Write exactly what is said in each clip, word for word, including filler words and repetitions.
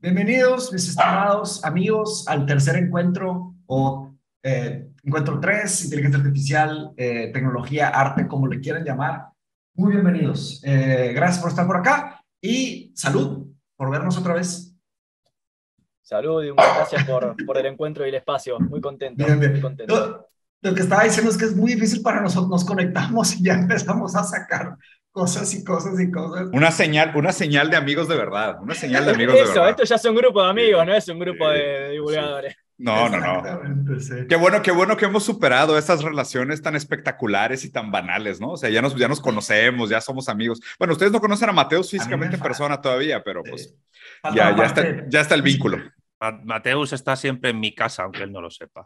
Bienvenidos, mis estimados amigos, al tercer encuentro o eh, encuentro tres, inteligencia artificial, eh, tecnología, arte, como le quieran llamar. Muy bienvenidos. Eh, gracias por estar por acá y salud por vernos otra vez. Salud y gracias por, por el encuentro y el espacio. Muy contento, Bien, muy bien. contento. Lo, lo que estaba diciendo es que es muy difícil para nosotros, nos conectamos y ya empezamos a sacar cosas y cosas y cosas. Una señal, una señal de amigos de verdad, una señal de amigos de Eso, verdad. esto ya es un grupo de amigos, Sí, no es un grupo sí, de, de divulgadores. sí. No, no, no. Exactamente, sí. Qué bueno, qué bueno que hemos superado estas relaciones tan espectaculares y tan banales, ¿no? O sea, ya nos, ya nos conocemos, ya somos amigos. Bueno, ustedes no conocen a Mateus A mí me físicamente en falta, persona todavía, pero pues sí. Falta ya, la ya está, parte ya está el vínculo. física. Mateus está siempre en mi casa, aunque él no lo sepa.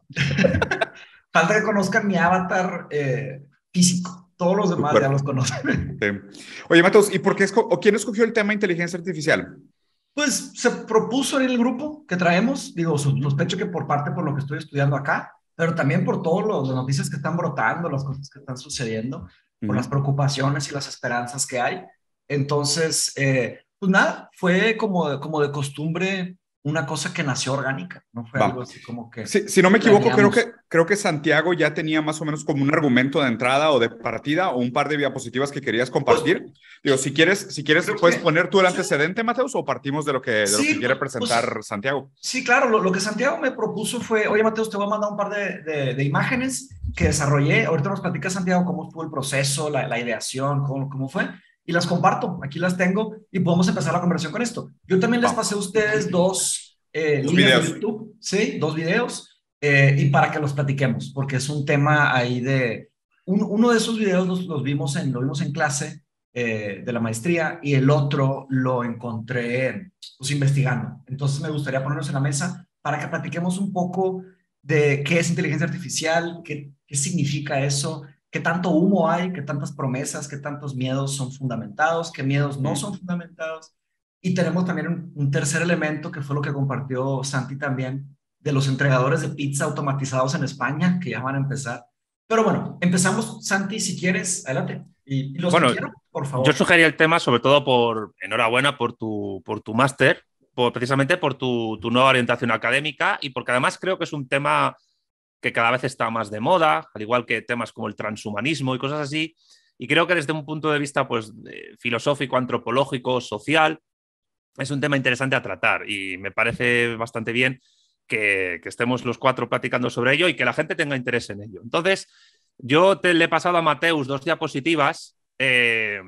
Falta que conozcan mi avatar eh, físico. Todos los demás ya los conocen. Sí. Oye, Mateus, ¿y por qué esco o quién escogió el tema inteligencia artificial? Pues se propuso en el grupo que traemos, digo, sospecho que por parte por lo que estoy estudiando acá, pero también por todas las noticias que están brotando, las cosas que están sucediendo, por Uh-huh. las preocupaciones y las esperanzas que hay. Entonces, eh, pues nada, fue como, como de costumbre una cosa que nació orgánica, no fue Va. algo así como que... Si, si no me equivoco, creo planeamos. que, creo que Santiago ya tenía más o menos como un argumento de entrada o de partida o un par de diapositivas que querías compartir. Digo, si quieres, si quieres Creo puedes que- poner tú el antecedente, Mateus, o partimos de lo que, de lo Sí, que quiere pues, presentar Santiago. Sí, claro, lo, lo que Santiago me propuso fue, oye, Mateus, te voy a mandar un par de, de, de imágenes que desarrollé. Ahorita nos platica Santiago cómo estuvo el proceso, la, la ideación, cómo, cómo fue, y las comparto. Aquí las tengo y podemos empezar la conversación con esto. Yo también les pasé a ustedes dos eh, Dos líneas de videos. YouTube, sí, dos videos, eh, y para que los platiquemos, porque es un tema ahí de... Un, uno de esos videos los, los vimos en, lo vimos en clase eh, de la maestría y el otro lo encontré pues, investigando. Entonces me gustaría ponernos en la mesa para que platiquemos un poco de qué es inteligencia artificial, qué, qué significa eso, qué tanto humo hay, qué tantas promesas, qué tantos miedos son fundamentados, qué miedos no son fundamentados. Y tenemos también un, un tercer elemento que fue lo que compartió Santi también, de los entregadores de pizza automatizados en España, que ya van a empezar. Pero bueno, empezamos, Santi, si quieres, adelante. Y, y los Bueno, que quieran, por favor. yo sugería el tema sobre todo por, enhorabuena por tu, por tu máster, por, precisamente por tu, tu nueva orientación académica y porque además creo que es un tema que cada vez está más de moda, al igual que temas como el transhumanismo y cosas así. Y creo que desde un punto de vista pues, filosófico, antropológico, social, es un tema interesante a tratar y me parece bastante bien que, que estemos los cuatro platicando sobre ello y que la gente tenga interés en ello. Entonces, yo te, le he pasado a Mateus dos diapositivas eh,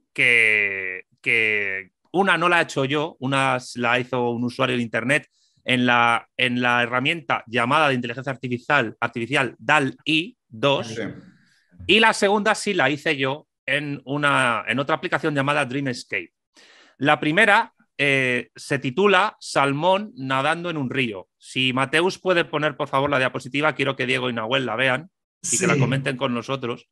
que, que una no la he hecho yo, una la hizo un usuario de internet en la, en la herramienta llamada de inteligencia artificial, artificial D A L I dos, sí. Y la segunda sí la hice yo en, una, en otra aplicación llamada Dreamscape. La primera eh, se titula Salmón nadando en un río. Si Mateus puede poner, por favor, la diapositiva, quiero que Diego y Nahuel la vean y sí. que la comenten con nosotros.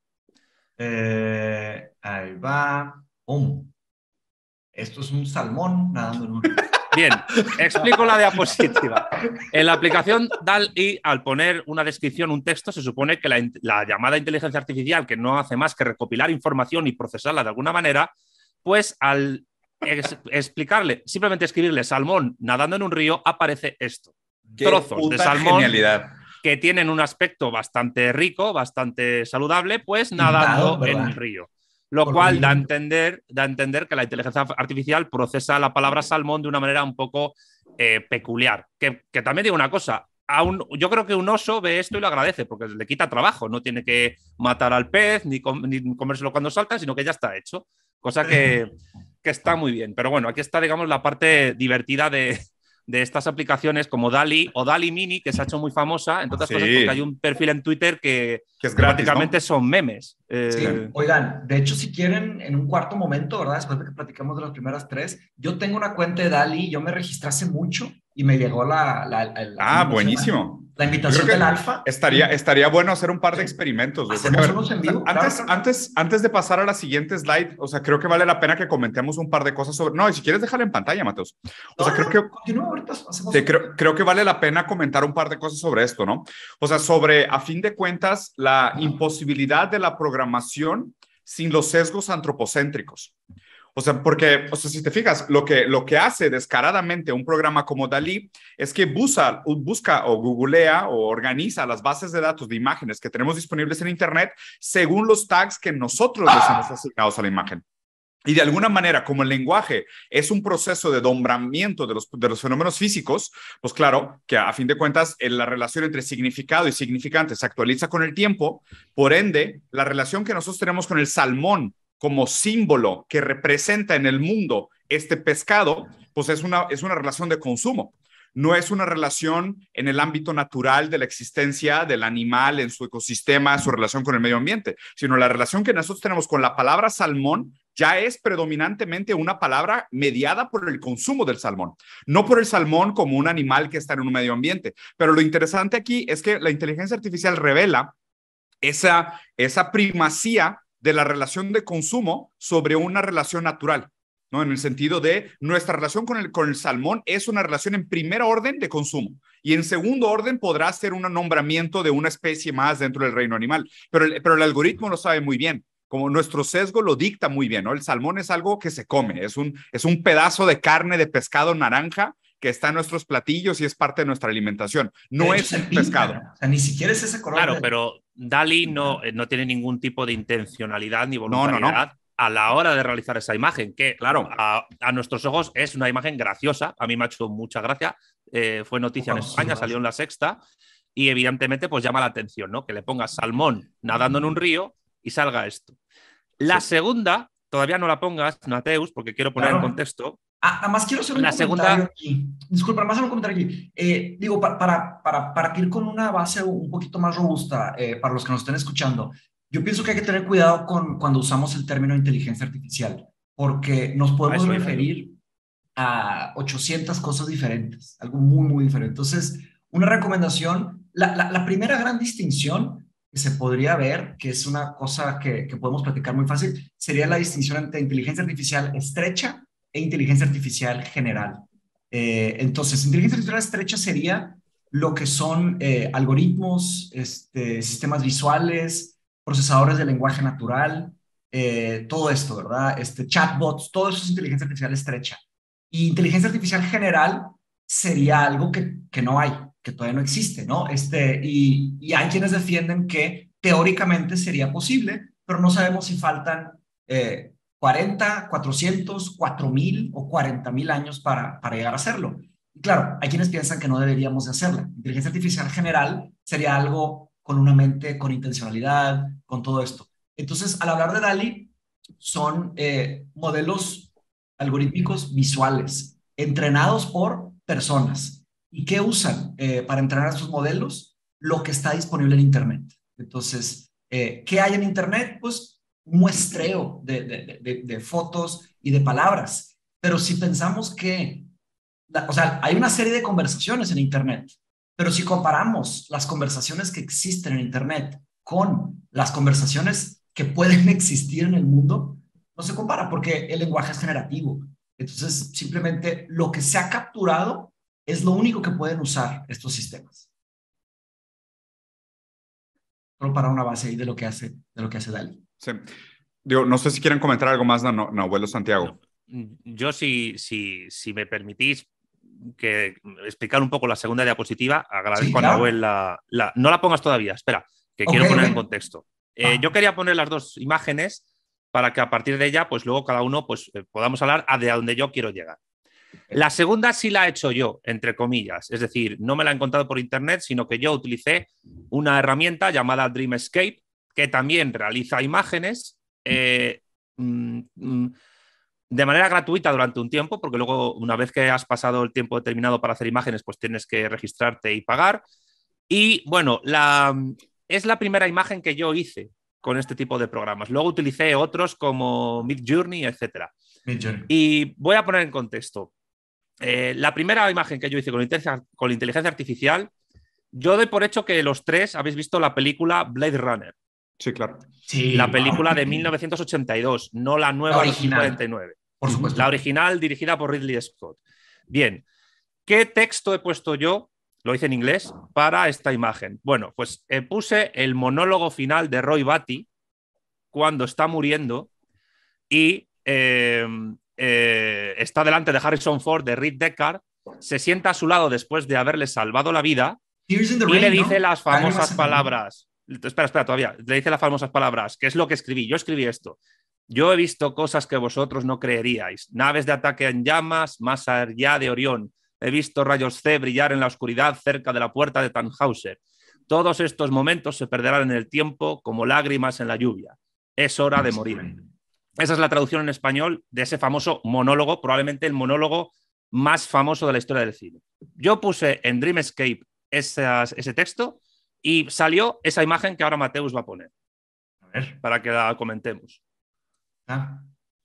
Eh, ahí va. ¡Pum! Esto es un salmón nadando en un río. Bien, explico la diapositiva. En la aplicación D A L I, al poner una descripción, un texto, se supone que la, la llamada inteligencia artificial, que no hace más que recopilar información y procesarla de alguna manera, pues al ex explicarle, simplemente escribirle salmón nadando en un río, aparece esto. Qué trozos de salmón genialidad. Que tienen un aspecto bastante rico, bastante saludable, pues nadando Pintado, en el río. Lo Por cual da a, entender, da a entender que la inteligencia artificial procesa la palabra salmón de una manera un poco eh, peculiar. Que, que también digo una cosa, a un, yo creo que un oso ve esto y lo agradece, porque le quita trabajo, no tiene que matar al pez ni, com ni comérselo cuando salta, sino que ya está hecho. Cosa que, que está muy bien. Pero bueno, aquí está, digamos, la parte divertida de, de estas aplicaciones como D A L I o D A L I Mini, que se ha hecho muy famosa, entre otras sí. cosas porque hay un perfil en Twitter que, que es gratis, prácticamente ¿no? son memes. Eh... Sí, oigan, de hecho, si quieren, en un cuarto momento, ¿verdad? Después de que platicamos de las primeras tres, yo tengo una cuenta de D A L I, yo me registré hace mucho y me llegó la... la, la, la ah, buenísimo. La invitación del alfa. Estaría, estaría bueno hacer un par de experimentos. Hacemos ver, unos en vivo. Antes, claro, claro. Antes, antes de pasar a la siguiente slide, o sea, creo que vale la pena que comentemos un par de cosas sobre... No, y si quieres dejarla en pantalla, Mateus. O sea, no, creo no, que... Continúa, ahorita hacemos... Sí, creo, creo que vale la pena comentar un par de cosas sobre esto, ¿no? O sea, sobre, a fin de cuentas, la imposibilidad de la programación sin los sesgos antropocéntricos. O sea, porque, o sea, si te fijas, lo que, lo que hace descaradamente un programa como DALL-E es que busca, busca o googlea o organiza las bases de datos de imágenes que tenemos disponibles en Internet según los tags que nosotros les hemos asignado a la imagen. Y de alguna manera, como el lenguaje es un proceso de nombramiento de los, de los fenómenos físicos, pues claro, que a fin de cuentas la relación entre significado y significante se actualiza con el tiempo. Por ende, la relación que nosotros tenemos con el salmón como símbolo que representa en el mundo este pescado, pues es una, es una relación de consumo. No es una relación en el ámbito natural de la existencia del animal en su ecosistema, su relación con el medio ambiente, sino la relación que nosotros tenemos con la palabra salmón ya es predominantemente una palabra mediada por el consumo del salmón, no por el salmón como un animal que está en un medio ambiente. Pero lo interesante aquí es que la inteligencia artificial revela esa, esa primacía de la relación de consumo sobre una relación natural, ¿no? En el sentido de nuestra relación con el, con el salmón es una relación en primer orden de consumo y en segundo orden podrá ser un nombramiento de una especie más dentro del reino animal. Pero el, pero el algoritmo lo sabe muy bien, como nuestro sesgo lo dicta muy bien, ¿no? El salmón es algo que se come, es un, es un pedazo de carne de pescado naranja que está en nuestros platillos y es parte de nuestra alimentación. No es un pescado. ¿No? O sea, ni siquiera es ese color. Claro, de... pero DALL-E no, no tiene ningún tipo de intencionalidad ni voluntariedad no, no, no. a la hora de realizar esa imagen, que claro. a, a nuestros ojos es una imagen graciosa. A mí me ha hecho mucha gracia. Eh, fue noticia en España, salió en La Sexta y evidentemente pues llama la atención, ¿no? Que le pongas salmón nadando en un río y salga esto. La sí. segunda, todavía no la pongas, Nateus, porque quiero poner claro. en contexto. Ah, además quiero hacer un la comentario segunda... aquí. Disculpa, además hacer un comentario aquí. Eh, digo, para, para, para partir con una base un poquito más robusta, eh, para los que nos estén escuchando, yo pienso que hay que tener cuidado con cuando usamos el término inteligencia artificial, porque nos podemos Eso, referir a ochocientas cosas diferentes, algo muy, muy diferente. Entonces, una recomendación, la, la, la primera gran distinción que se podría ver, que es una cosa que, que podemos platicar muy fácil, sería la distinción entre inteligencia artificial estrecha e inteligencia artificial general. Eh, entonces, inteligencia artificial estrecha sería lo que son eh, algoritmos, este, sistemas visuales, procesadores de lenguaje natural, eh, todo esto, ¿verdad? Este, chatbots, todo eso es inteligencia artificial estrecha. Y inteligencia artificial general sería algo que, que no hay, que todavía no existe, ¿no? Este, y, y hay quienes defienden que teóricamente sería posible, pero no sabemos si faltan eh, cuarenta, cuatrocientos, cuatro mil o cuarenta mil años para, para llegar a hacerlo. Y claro, hay quienes piensan que no deberíamos de hacerla. Inteligencia artificial general sería algo con una mente, con intencionalidad, con todo esto. Entonces, al hablar de DALL-E, son eh, modelos algorítmicos visuales, entrenados por personas. ¿Y qué usan eh, para entrenar estos modelos? Lo que está disponible en Internet. Entonces, eh, ¿qué hay en Internet? Pues un muestreo de, de, de, de fotos y de palabras. Pero si pensamos que, o sea, hay una serie de conversaciones en Internet, pero si comparamos las conversaciones que existen en Internet con las conversaciones que pueden existir en el mundo, no se compara porque el lenguaje es generativo. Entonces, simplemente lo que se ha capturado es lo único que pueden usar estos sistemas. Solo para una base ahí de lo que hace, de lo que hace DALL-E. Sí. Digo, no sé si quieren comentar algo más, no, no, no abuelo Santiago. No, yo, si, si, si me permitís que explicar un poco la segunda diapositiva, agradezco sí, claro. a Nahuel la, la... No la pongas todavía, espera, que okay, quiero poner okay. en contexto. Eh, ah. Yo quería poner las dos imágenes para que a partir de ella, pues luego cada uno pues, eh, podamos hablar a de a donde yo quiero llegar. La segunda sí la he hecho yo, entre comillas, es decir, no me la he encontrado por internet, sino que yo utilicé una herramienta llamada Dreamscape, que también realiza imágenes eh, mm, mm, de manera gratuita durante un tiempo, porque luego, una vez que has pasado el tiempo determinado para hacer imágenes, pues tienes que registrarte y pagar. Y bueno, la, es la primera imagen que yo hice con este tipo de programas. Luego utilicé otros como Midjourney, etcétera. Midjourney. Y voy a poner en contexto. Eh, la primera imagen que yo hice con inteligencia, con inteligencia artificial, yo doy por hecho que los tres habéis visto la película Blade Runner. Sí, claro. Sí, la película de mil novecientos ochenta y dos, no la nueva de dos mil cuarenta y nueve. Por supuesto. La original dirigida por Ridley Scott. Bien, ¿qué texto he puesto yo? Lo hice en inglés para esta imagen. Bueno, pues eh, puse el monólogo final de Roy Batty cuando está muriendo y eh, eh, está delante de Harrison Ford, de Rick Deckard, se sienta a su lado después de haberle salvado la vida y rain, le dice ¿no? las famosas palabras. Espera, espera, todavía. Le dice las famosas palabras, que es lo que escribí. Yo escribí esto. Yo he visto cosas que vosotros no creeríais. Naves de ataque en llamas más allá de Orión. He visto rayos C brillar en la oscuridad cerca de la puerta de Tannhauser. Todos estos momentos se perderán en el tiempo como lágrimas en la lluvia. Es hora de morir. Esa es la traducción en español de ese famoso monólogo, probablemente el monólogo más famoso de la historia del cine. Yo puse en Dreamscape esas, ese texto y salió esa imagen que ahora Mateus va a poner. A ver. Para que la comentemos. Ah.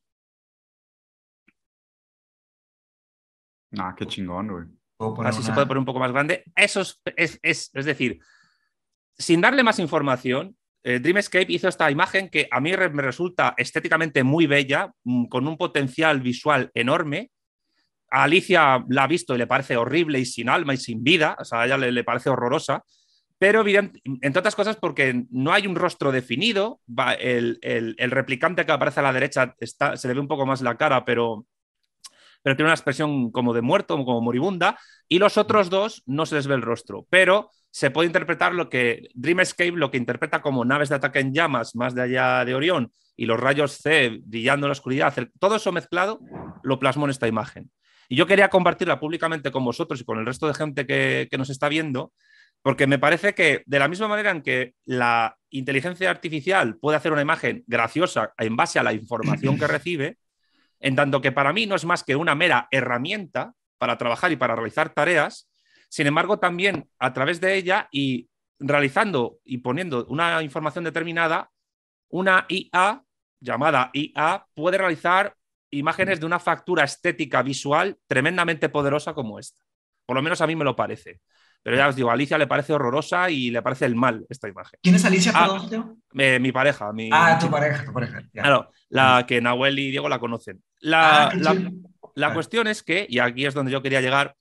Ah, qué chingón, güey. Así una... se puede poner un poco más grande. Eso es, es, es, es decir, sin darle más información, eh, Dreamscape hizo esta imagen que a mí re, me resulta estéticamente muy bella, mmm, con un potencial visual enorme. A Alicia la ha visto y le parece horrible y sin alma y sin vida, o sea, a ella le, le parece horrorosa, pero evidente, entre otras cosas porque no hay un rostro definido, va, el, el, el replicante que aparece a la derecha está, se le ve un poco más la cara, pero, pero tiene una expresión como de muerto, como moribunda, y los otros dos no se les ve el rostro, pero se puede interpretar lo que Dreamscape lo que interpreta como naves de ataque en llamas más de allá de Orión y los rayos C brillando en la oscuridad, todo eso mezclado lo plasmó en esta imagen. Y yo quería compartirla públicamente con vosotros y con el resto de gente que, que nos está viendo, porque me parece que de la misma manera en que la inteligencia artificial puede hacer una imagen graciosa en base a la información que recibe, en tanto que para mí no es más que una mera herramienta para trabajar y para realizar tareas, sin embargo también a través de ella y realizando y poniendo una información determinada, una I A llamada I A puede realizar imágenes de una factura estética visual tremendamente poderosa como esta. Por lo menos a mí me lo parece. Pero ya os digo, a Alicia le parece horrorosa y le parece el mal esta imagen. ¿Quién es Alicia, ah, perdón? Eh, mi pareja. Mi, ah, mi tu pareja, tu pareja. Ya. Claro, la que Nahuel y Diego la conocen. La, ah, la, la cuestión es que, y aquí es donde yo quería llegar,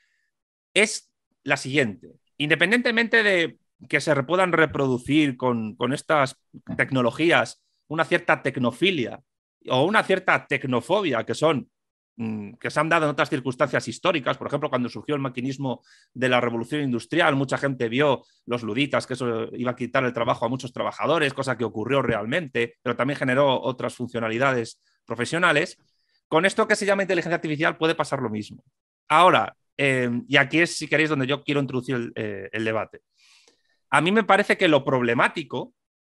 es la siguiente. Independientemente de que se puedan reproducir con, con estas tecnologías una cierta tecnofilia o una cierta tecnofobia que son que se han dado en otras circunstancias históricas, por ejemplo, cuando surgió el maquinismo de la revolución industrial, mucha gente vio los luditas, que eso iba a quitar el trabajo a muchos trabajadores, cosa que ocurrió realmente, pero también generó otras funcionalidades profesionales. Con esto que se llama inteligencia artificial puede pasar lo mismo. Ahora, eh, y aquí es, si queréis, donde yo quiero introducir el, eh, el debate. A mí me parece que lo problemático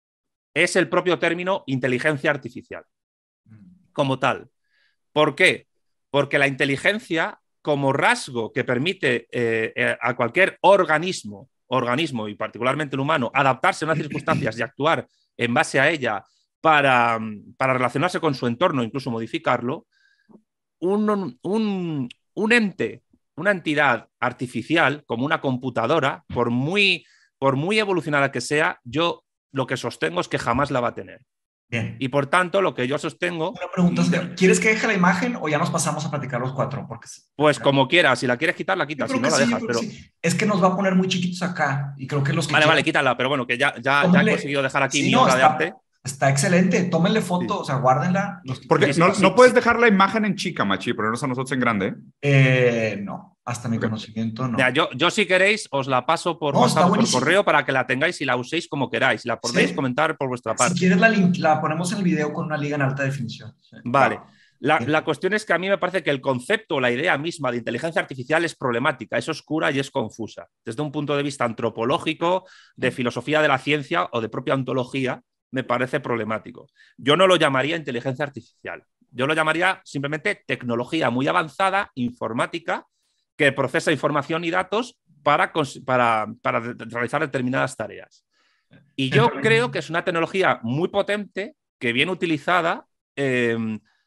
es el propio término inteligencia artificial, como tal. ¿Por qué? Porque la inteligencia, como rasgo que permite eh, eh, a cualquier organismo, organismo y particularmente el humano, adaptarse a unas circunstancias y actuar en base a ella para, para relacionarse con su entorno, incluso modificarlo, un, un, un ente, una entidad artificial como una computadora, por muy, por muy evolucionada que sea, yo lo que sostengo es que jamás la va a tener. Bien. Y por tanto, lo que yo sostengo... Una pregunta, ¿quieres que deje la imagen o ya nos pasamos a platicar los cuatro? Porque, pues como quieras, si la quieres quitar, la quitas, si no la sí, dejas. Pero... sí. Es que nos va a poner muy chiquitos acá y creo que los que Vale, quieran... vale, quítala, pero bueno, que ya, ya, ya he conseguido dejar aquí sí, mi no, obra está, de arte. Está excelente, tómenle foto, sí. O sea, guárdenla. Los Porque sí, no, sí, no sí, puedes sí. dejar la imagen en chica, Machi, ponernos a nosotros en grande. Eh, no, hasta mi okay. conocimiento no. Ya, yo, yo si queréis os la paso por no, WhatsApp o por correo para que la tengáis y la uséis como queráis. La podéis ¿Sí? comentar por vuestra parte. Si quieres la, la ponemos en el video con una liga en alta definición. Sí. Vale. La, la cuestión es que a mí me parece que el concepto, la idea misma de inteligencia artificial es problemática, es oscura y es confusa. Desde un punto de vista antropológico, de filosofía de la ciencia o de propia ontología, me parece problemático. Yo no lo llamaría inteligencia artificial. Yo lo llamaría simplemente tecnología muy avanzada, informática, que procesa información y datos para, para, para realizar determinadas tareas. Y yo creo que es una tecnología muy potente que, bien utilizada, eh,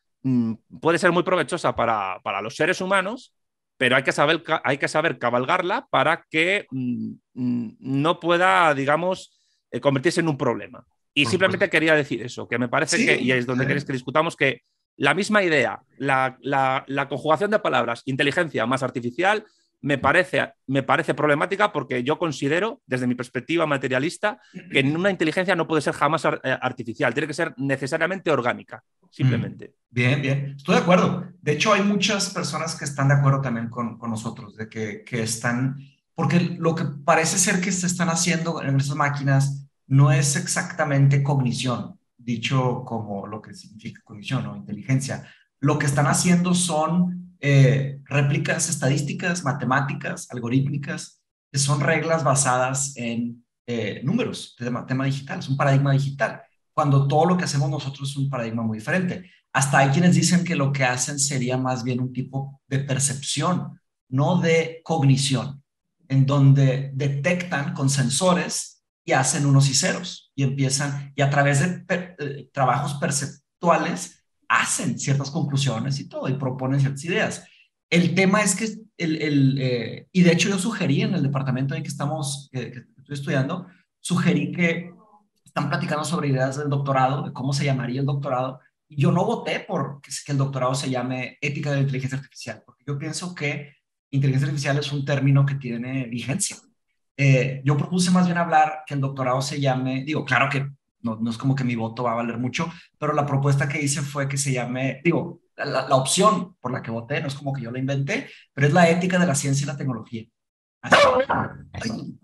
puede ser muy provechosa para, para los seres humanos, pero hay que saber, hay que saber cabalgarla para que mm, no pueda, digamos, eh, convertirse en un problema. Y simplemente quería decir eso, que me parece ¿Sí? que, y es donde queréis que discutamos, que la misma idea, la, la, la conjugación de palabras, inteligencia más artificial, me parece, me parece problemática porque yo considero, desde mi perspectiva materialista, que una inteligencia no puede ser jamás artificial, tiene que ser necesariamente orgánica, simplemente. Bien, bien, estoy de acuerdo. De hecho, hay muchas personas que están de acuerdo también con, con nosotros, de que, que están, porque lo que parece ser que se están haciendo en esas máquinas no es exactamente cognición, dicho como lo que significa cognición o inteligencia. Lo que están haciendo son Eh, réplicas estadísticas, matemáticas, algorítmicas, que son reglas basadas en eh, números, tema, tema digital, es un paradigma digital, cuando todo lo que hacemos nosotros es un paradigma muy diferente. Hasta hay quienes dicen que lo que hacen sería más bien un tipo de percepción, no de cognición, en donde detectan con sensores y hacen unos y ceros y empiezan, y a través de per, eh, trabajos perceptuales, hacen ciertas conclusiones y todo, y proponen ciertas ideas. El tema es que, el, el, eh, y de hecho yo sugerí en el departamento en que estamos, que, que estoy estudiando, sugerí que están platicando sobre ideas del doctorado, de cómo se llamaría el doctorado, y yo no voté por que, que el doctorado se llame ética de la inteligencia artificial, porque yo pienso que inteligencia artificial es un término que tiene vigencia. Eh, yo propuse más bien hablar que el doctorado se llame, digo, claro que no, no es como que mi voto va a valer mucho, pero la propuesta que hice fue que se llame, digo, la, la opción por la que voté, no es como que yo la inventé, pero es la ética de la ciencia y la tecnología. Así. Ay,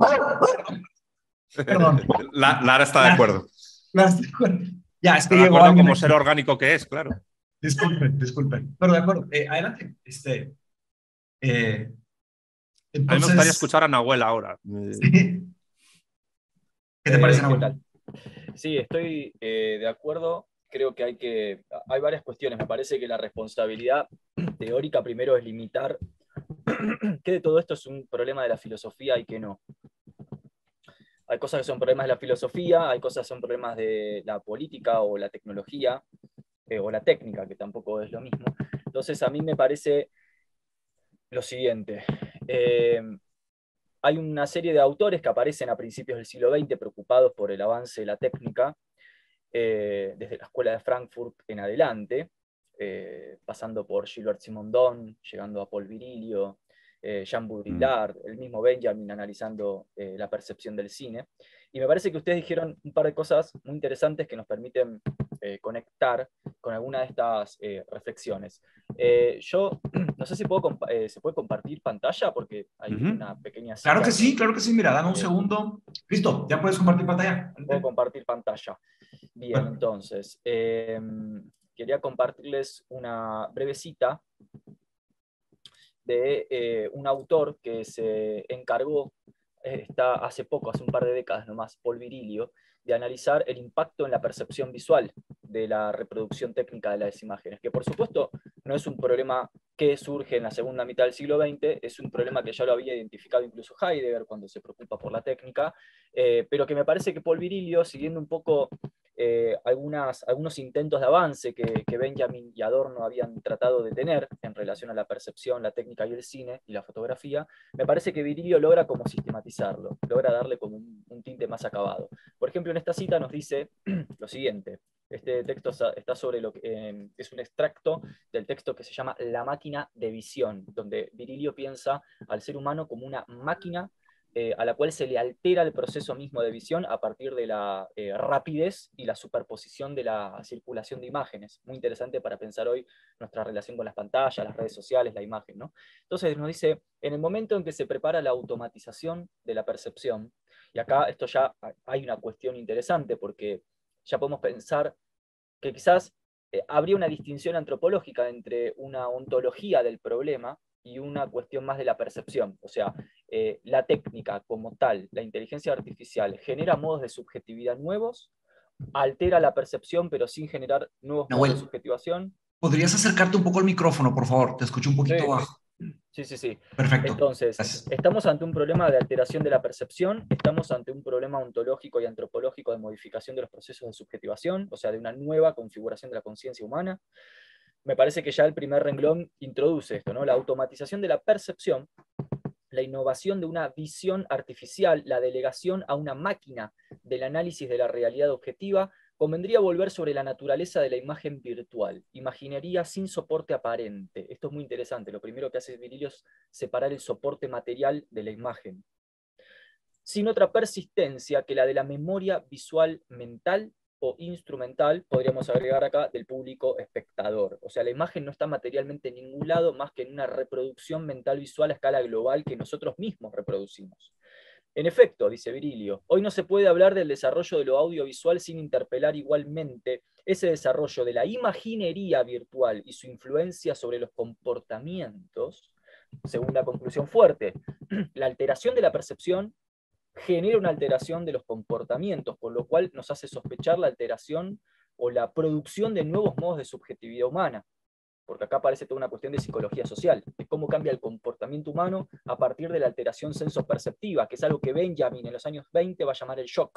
perdón. La, Lara está de acuerdo. Lara está de acuerdo. Ya, es que Está de llegó acuerdo alguien como aquí. ser orgánico que es, claro. Disculpen, disculpen. Pero de acuerdo, eh, adelante. Este, eh, entonces, a mí me gustaría escuchar a Nahuel ahora. ¿sí? ¿Qué te parece, Eh, Nahuel? ¿Qué tal? Sí, estoy eh, de acuerdo. Creo que hay que. Hay varias cuestiones. Me parece que la responsabilidad teórica primero es limitar que de todo esto es un problema de la filosofía y que no. Hay cosas que son problemas de la filosofía, hay cosas que son problemas de la política o la tecnología, eh, o la técnica, que tampoco es lo mismo. Entonces, a mí me parece lo siguiente. Eh, hay una serie de autores que aparecen a principios del siglo veinte preocupados por el avance de la técnica, eh, desde la Escuela de Frankfurt en adelante, eh, pasando por Gilbert Simondon, llegando a Paul Virilio, eh, Jean Baudrillard, mm. el mismo Benjamin analizando eh, la percepción del cine. Y me parece que ustedes dijeron un par de cosas muy interesantes que nos permiten eh, conectar con alguna de estas eh, reflexiones. Eh, yo no sé si puedo eh, se puede compartir pantalla porque hay uh-huh. una pequeña cita. Claro que sí, claro que sí. Mira, dame un eh, segundo. Listo, ya puedes compartir pantalla. Puedo compartir pantalla. Bien, bueno. Entonces, eh, quería compartirles una breve cita de eh, un autor que se encargó, eh, está hace poco, hace un par de décadas nomás, Paul Virilio, de analizar el impacto en la percepción visual de la reproducción técnica de las imágenes, que por supuesto no es un problema que surge en la segunda mitad del siglo veinte, es un problema que ya lo había identificado incluso Heidegger cuando se preocupa por la técnica, eh, pero que me parece que Paul Virilio, siguiendo un poco eh, algunas, algunos intentos de avance que, que Benjamin y Adorno habían tratado de tener en relación a la percepción, la técnica y el cine y la fotografía, me parece que Virilio logra como sistematizarlo, logra darle como un, un tinte más acabado. Por ejemplo, en esta cita nos dice lo siguiente. Este texto está sobre lo que eh, es un extracto del texto que se llama La máquina de visión, donde Virilio piensa al ser humano como una máquina eh, a la cual se le altera el proceso mismo de visión a partir de la eh, rapidez y la superposición de la circulación de imágenes. Muy interesante para pensar hoy nuestra relación con las pantallas, las redes sociales, la imagen, ¿no? Entonces nos dice, en el momento en que se prepara la automatización de la percepción, y acá esto ya hay una cuestión interesante porque ya podemos pensar que quizás eh, habría una distinción antropológica entre una ontología del problema y una cuestión más de la percepción. O sea, eh, la técnica como tal, la inteligencia artificial, genera modos de subjetividad nuevos, altera la percepción pero sin generar nuevos no, modos bueno, de subjetivación. ¿Podrías acercarte un poco al micrófono, por favor? Te escucho un poquito Sí. bajo. Sí, sí, sí. Perfecto. Entonces, Gracias. estamos ante un problema de alteración de la percepción, estamos ante un problema ontológico y antropológico de modificación de los procesos de subjetivación, o sea, de una nueva configuración de la conciencia humana. Me parece que ya el primer renglón introduce esto, ¿no? La automatización de la percepción, la innovación de una visión artificial, la delegación a una máquina del análisis de la realidad objetiva, convendría volver sobre la naturaleza de la imagen virtual, imaginería sin soporte aparente. Esto es muy interesante, lo primero que hace Virilio es separar el soporte material de la imagen. Sin otra persistencia que la de la memoria visual mental o instrumental, podríamos agregar acá, del público espectador. O sea, la imagen no está materialmente en ningún lado más que en una reproducción mental visual a escala global que nosotros mismos reproducimos. En efecto, dice Virilio, hoy no se puede hablar del desarrollo de lo audiovisual sin interpelar igualmente ese desarrollo de la imaginería virtual y su influencia sobre los comportamientos. Segunda conclusión fuerte, la alteración de la percepción genera una alteración de los comportamientos, con lo cual nos hace sospechar la alteración o la producción de nuevos modos de subjetividad humana. Porque acá aparece toda una cuestión de psicología social, de cómo cambia el comportamiento humano a partir de la alteración sensoperceptiva, que es algo que Benjamin en los años veinte va a llamar el shock.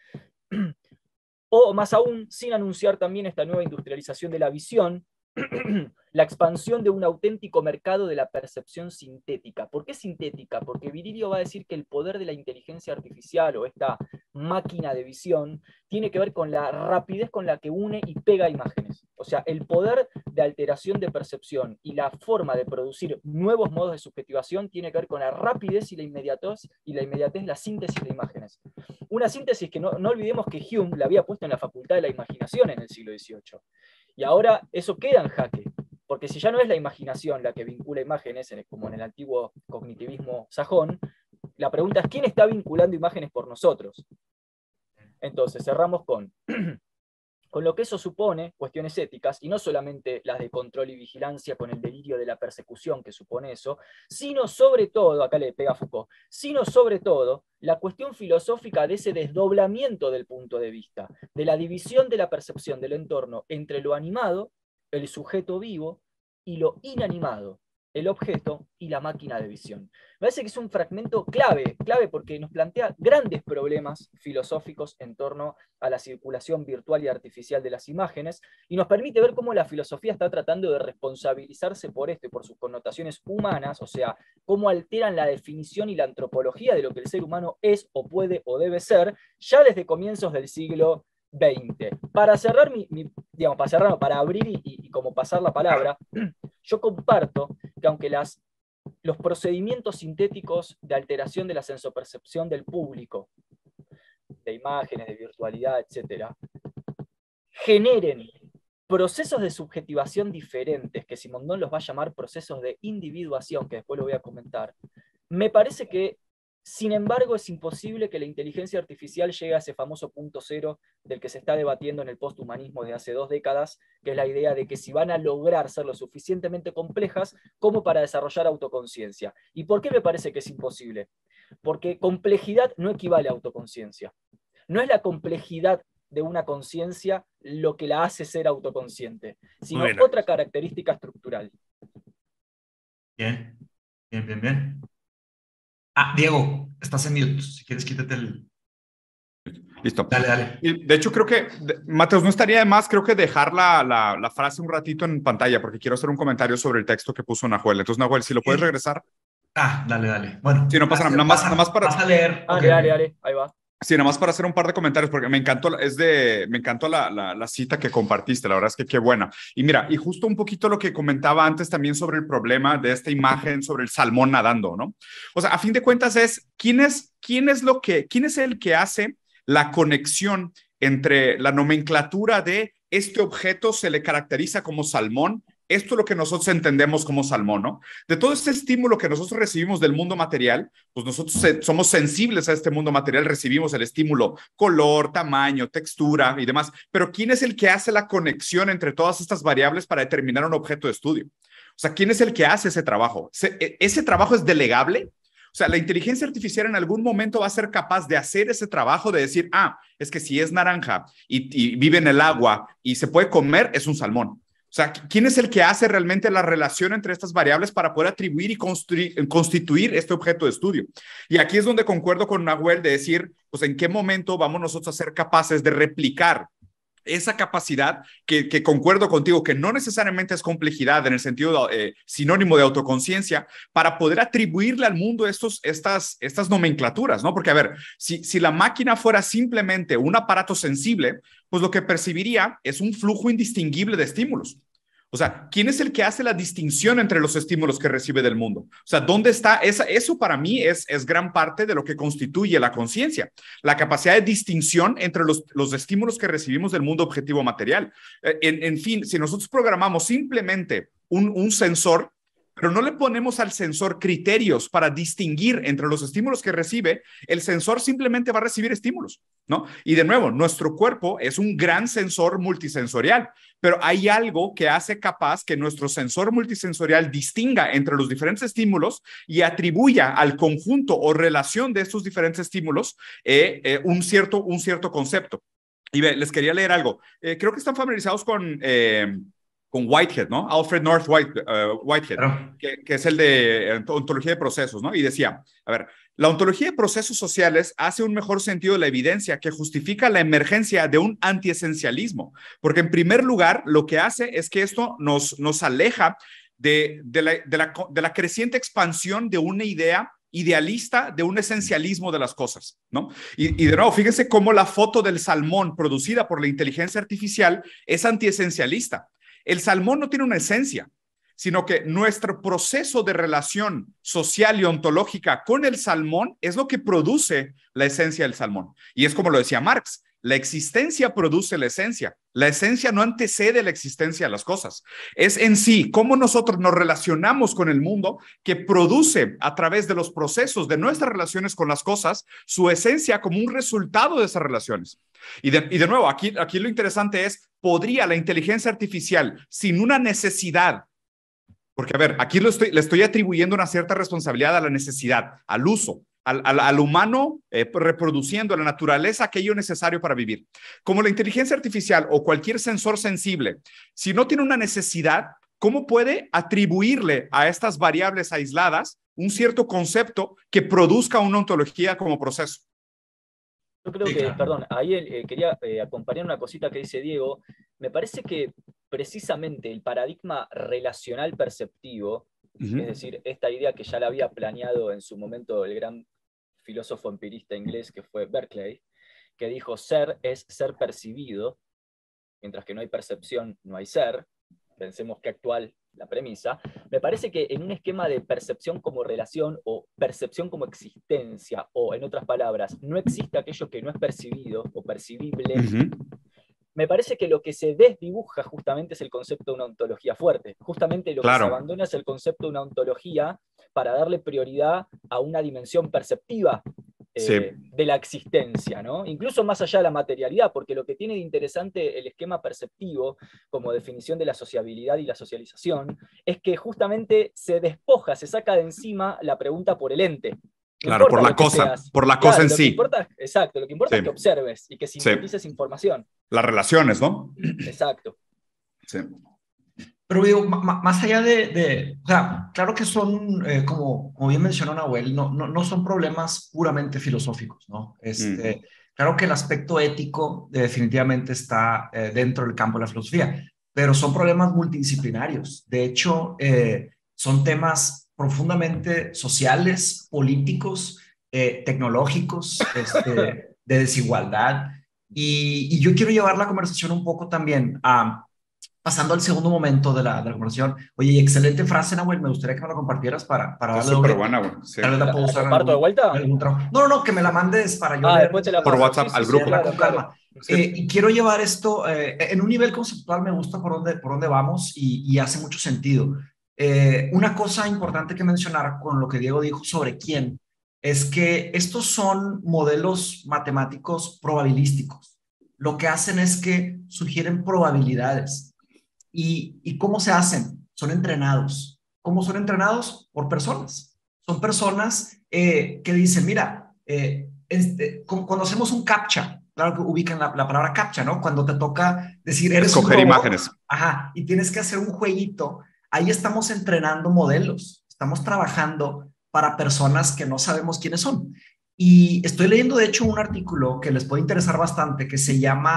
O más aún, sin anunciar también esta nueva industrialización de la visión, la expansión de un auténtico mercado de la percepción sintética. ¿Por qué sintética? Porque Virilio va a decir que el poder de la inteligencia artificial o esta máquina de visión tiene que ver con la rapidez con la que une y pega imágenes. O sea, el poder de alteración de percepción y la forma de producir nuevos modos de subjetivación tiene que ver con la rapidez y la inmediatez, y la inmediatez, la síntesis de imágenes. Una síntesis que no, no olvidemos que Hume la había puesto en la facultad de la imaginación en el siglo dieciocho. Y ahora eso queda en jaque, porque si ya no es la imaginación la que vincula imágenes, como en el antiguo cognitivismo sajón, la pregunta es ¿quién está vinculando imágenes por nosotros? Entonces cerramos con, con lo que eso supone, cuestiones éticas, y no solamente las de control y vigilancia con el delirio de la persecución que supone eso, sino sobre todo, acá le pega Foucault, sino sobre todo la cuestión filosófica de ese desdoblamiento del punto de vista, de la división de la percepción del entorno entre lo animado, el sujeto vivo, y lo inanimado, el objeto y la máquina de visión. Me parece que es un fragmento clave, clave porque nos plantea grandes problemas filosóficos en torno a la circulación virtual y artificial de las imágenes, y nos permite ver cómo la filosofía está tratando de responsabilizarse por esto y por sus connotaciones humanas, o sea, cómo alteran la definición y la antropología de lo que el ser humano es o puede o debe ser, ya desde comienzos del siglo veinte. Para cerrar, mi, mi, digamos, para cerrar, no, para abrir y, y, y como pasar la palabra, yo comparto que aunque las, los procedimientos sintéticos de alteración de la sensopercepción del público, de imágenes, de virtualidad, etcétera, generen procesos de subjetivación diferentes, que Simondon los va a llamar procesos de individuación, que después lo voy a comentar, me parece que sin embargo, es imposible que la inteligencia artificial llegue a ese famoso punto cero del que se está debatiendo en el posthumanismo de hace dos décadas, que es la idea de que si van a lograr ser lo suficientemente complejas como para desarrollar autoconciencia. ¿Y por qué me parece que es imposible? Porque complejidad no equivale a autoconciencia. No es la complejidad de una conciencia lo que la hace ser autoconsciente, sino bien, otra característica estructural. Bien, bien, bien, bien. Ah, Diego, estás en mute. Si quieres, quítate el... Listo. Dale, dale. Y de hecho, creo que, Mateos, no estaría de más, creo que dejar la, la, la frase un ratito en pantalla, porque quiero hacer un comentario sobre el texto que puso Nahuel. Entonces, Nahuel, si lo puedes regresar. Ah, dale, dale. Bueno. Sí, no pasa nada. Nada más, nada más para... Vas a leer. Dale, okay. dale, dale. Ahí va. Sí, nada más para hacer un par de comentarios, porque me encantó, es de, me encantó la, la, la cita que compartiste, la verdad es que qué buena. Y mira, y justo un poquito lo que comentaba antes también sobre el problema de esta imagen, sobre el salmón nadando, ¿no? O sea, a fin de cuentas es, ¿quién es, quién es lo que, quién es el que hace la conexión entre la nomenclatura de este objeto se le caracteriza como salmón? Esto es lo que nosotros entendemos como salmón, ¿no? De todo este estímulo que nosotros recibimos del mundo material, pues nosotros se, somos sensibles a este mundo material, recibimos el estímulo, color, tamaño, textura y demás. Pero ¿quién es el que hace la conexión entre todas estas variables para determinar un objeto de estudio? O sea, ¿quién es el que hace ese trabajo? ¿Ese, ese trabajo es delegable? O sea, la inteligencia artificial en algún momento va a ser capaz de hacer ese trabajo de decir, ah, es que si es naranja y, y vive en el agua y se puede comer, es un salmón. O sea, ¿quién es el que hace realmente la relación entre estas variables para poder atribuir y constituir este objeto de estudio? Y aquí es donde concuerdo con Nahuel de decir, pues, ¿en qué momento vamos nosotros a ser capaces de replicar esa capacidad que, que concuerdo contigo, que no necesariamente es complejidad en el sentido eh, sinónimo de autoconciencia, para poder atribuirle al mundo estos, estas, estas nomenclaturas, ¿no? Porque, a ver, si, si la máquina fuera simplemente un aparato sensible, pues lo que percibiría es un flujo indistinguible de estímulos. O sea, ¿quién es el que hace la distinción entre los estímulos que recibe del mundo? O sea, ¿dónde está? Esa, eso para mí es, es gran parte de lo que constituye la conciencia, la capacidad de distinción entre los, los estímulos que recibimos del mundo objetivo material. En, en fin, si nosotros programamos simplemente un, un sensor, pero no le ponemos al sensor criterios para distinguir entre los estímulos que recibe, el sensor simplemente va a recibir estímulos, ¿no? Y de nuevo, nuestro cuerpo es un gran sensor multisensorial, pero hay algo que hace capaz que nuestro sensor multisensorial distinga entre los diferentes estímulos y atribuya al conjunto o relación de estos diferentes estímulos eh, eh, un, cierto, un cierto concepto. Y ve, les quería leer algo. Eh, creo que están familiarizados con... Eh, con Whitehead, ¿no? Alfred North White, uh, Whitehead, claro. que, que es el de ontología de procesos, ¿no? Y decía, a ver, la ontología de procesos sociales hace un mejor sentido de la evidencia que justifica la emergencia de un antiesencialismo, porque en primer lugar, lo que hace es que esto nos, nos aleja de, de, la, de, la, de la creciente expansión de una idea idealista de un esencialismo de las cosas, ¿no? Y, y de nuevo, fíjense cómo la foto del salmón producida por la inteligencia artificial es antiesencialista. El salmón no tiene una esencia, sino que nuestro proceso de relación social y ontológica con el salmón es lo que produce la esencia del salmón. Y es como lo decía Marx, la existencia produce la esencia. La esencia no antecede la existencia de las cosas. Es en sí cómo nosotros nos relacionamos con el mundo que produce a través de los procesos de nuestras relaciones con las cosas su esencia como un resultado de esas relaciones. Y de, y de nuevo, aquí, aquí lo interesante es, ¿podría la inteligencia artificial sin una necesidad? Porque, a ver, aquí lo estoy, le estoy atribuyendo una cierta responsabilidad a la necesidad, al uso, al, al, al humano eh, reproduciendo a la naturaleza aquello necesario para vivir. Como la inteligencia artificial o cualquier sensor sensible, si no tiene una necesidad, ¿cómo puede atribuirle a estas variables aisladas un cierto concepto que produzca una ontología como proceso? Yo creo que, perdón, ahí eh, quería eh, acompañar una cosita que dice Diego. Me parece que precisamente el paradigma relacional perceptivo, uh-huh. es decir, esta idea que ya la había planeado en su momento el gran filósofo empirista inglés que fue Berkeley, que dijo ser es ser percibido, mientras que no hay percepción, no hay ser. Pensemos que actual la premisa, me parece que en un esquema de percepción como relación o percepción como existencia, o en otras palabras, no existe aquello que no es percibido o percibible, uh-huh. me parece que lo que se desdibuja justamente es el concepto de una ontología fuerte. Justamente lo claro. que se abandona es el concepto de una ontología para darle prioridad a una dimensión perceptiva eh, sí. de la existencia, ¿no? Incluso más allá de la materialidad, porque lo que tiene de interesante el esquema perceptivo como definición de la sociabilidad y la socialización es que justamente se despoja, se saca de encima la pregunta por el ente. No claro, por la cosa, seas. por la claro, cosa en lo sí. Que importa, exacto, lo que importa sí. es que observes y que sintetices sí. información. Las relaciones, ¿no? Exacto. Sí. Pero digo, más allá de, de, o sea, claro que son, eh, como, como bien mencionó Nahuel, no, no, no son problemas puramente filosóficos, ¿no? Este, mm. Claro que el aspecto ético eh, definitivamente está eh, dentro del campo de la filosofía, pero son problemas multidisciplinarios. De hecho, eh, son temas profundamente sociales, políticos, eh, tecnológicos, este, de desigualdad. Y, y yo quiero llevar la conversación un poco también a... Pasando al segundo momento de la, de la conversación. Oye, excelente frase, Nahuel, me gustaría que me la compartieras para, para darle... Súper buena, güey. Sí. Tal vez la puedo usar ¿La comparto de vuelta? Algún no, no, no, que me la mandes para yo ah, leer. Después te la por paso. WhatsApp sí, al sí, grupo. Sí, claro, con calma. Claro. Eh, y quiero llevar esto, eh, en un nivel conceptual me gusta por dónde, por dónde vamos y, y hace mucho sentido. Eh, una cosa importante que mencionar con lo que Diego dijo sobre quién, es que estos son modelos matemáticos probabilísticos. Lo que hacen es que sugieren probabilidades. ¿Y, ¿Y cómo se hacen? Son entrenados. ¿Cómo son entrenados? Por personas. Son personas eh, que dicen, mira, eh, este, cuando hacemos un captcha, claro que ubican la, la palabra captcha, ¿no? Cuando te toca decir, eres escoger un robot, imágenes. Ajá, y tienes que hacer un jueguito. Ahí estamos entrenando modelos. Estamos trabajando para personas que no sabemos quiénes son. Y estoy leyendo, de hecho, un artículo que les puede interesar bastante, que se llama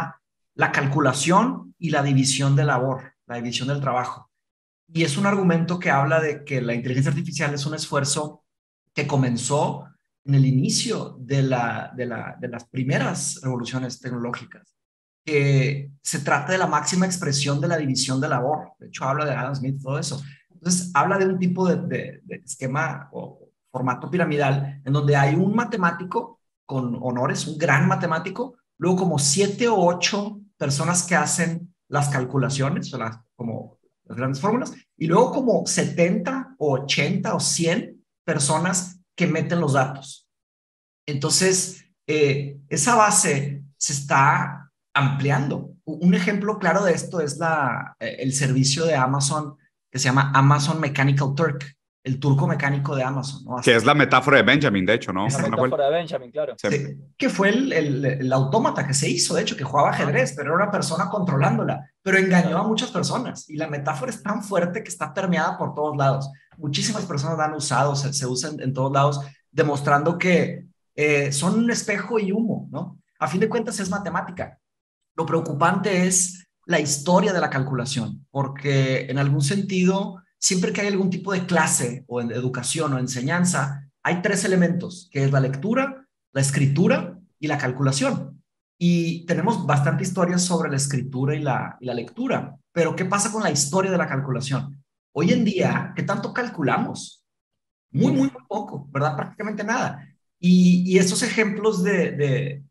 la calculación y la división de labor, la división del trabajo. Y es un argumento que habla de que la inteligencia artificial es un esfuerzo que comenzó en el inicio de, la, de, la, de las primeras revoluciones tecnológicas, que se trata de la máxima expresión de la división de labor. De hecho, habla de Adam Smith y todo eso. Entonces, habla de un tipo de, de, de esquema o formato piramidal en donde hay un matemático con honores, un gran matemático, luego como siete o ocho personas que hacen las calculaciones, o las, como las grandes fórmulas, y luego como setenta o ochenta o cien personas que meten los datos. Entonces, eh, esa base se está ampliando. Un ejemplo claro de esto es la, el servicio de Amazon que se llama Amazon Mechanical Turk, el turco mecánico de Amazon, ¿no? Que es la metáfora de Benjamin, de hecho, ¿no? La metáfora de Benjamin, claro. Sí. Sí, que fue el, el, el autómata que se hizo, de hecho, que jugaba ajedrez, pero era una persona controlándola, pero engañó a muchas personas. Y la metáfora es tan fuerte que está permeada por todos lados. Muchísimas personas la han usado, se, se usan en todos lados, demostrando que eh, son un espejo y humo, ¿no? A fin de cuentas es matemática. Lo preocupante es la historia de la calculación, porque en algún sentido, siempre que hay algún tipo de clase o en educación o enseñanza, hay tres elementos, que es la lectura, la escritura y la calculación. Y tenemos bastante historia sobre la escritura y la, y la lectura, pero ¿qué pasa con la historia de la calculación? Hoy en día, ¿qué tanto calculamos? Muy, muy, muy poco, ¿verdad? Prácticamente nada. Y, y esos ejemplos de, de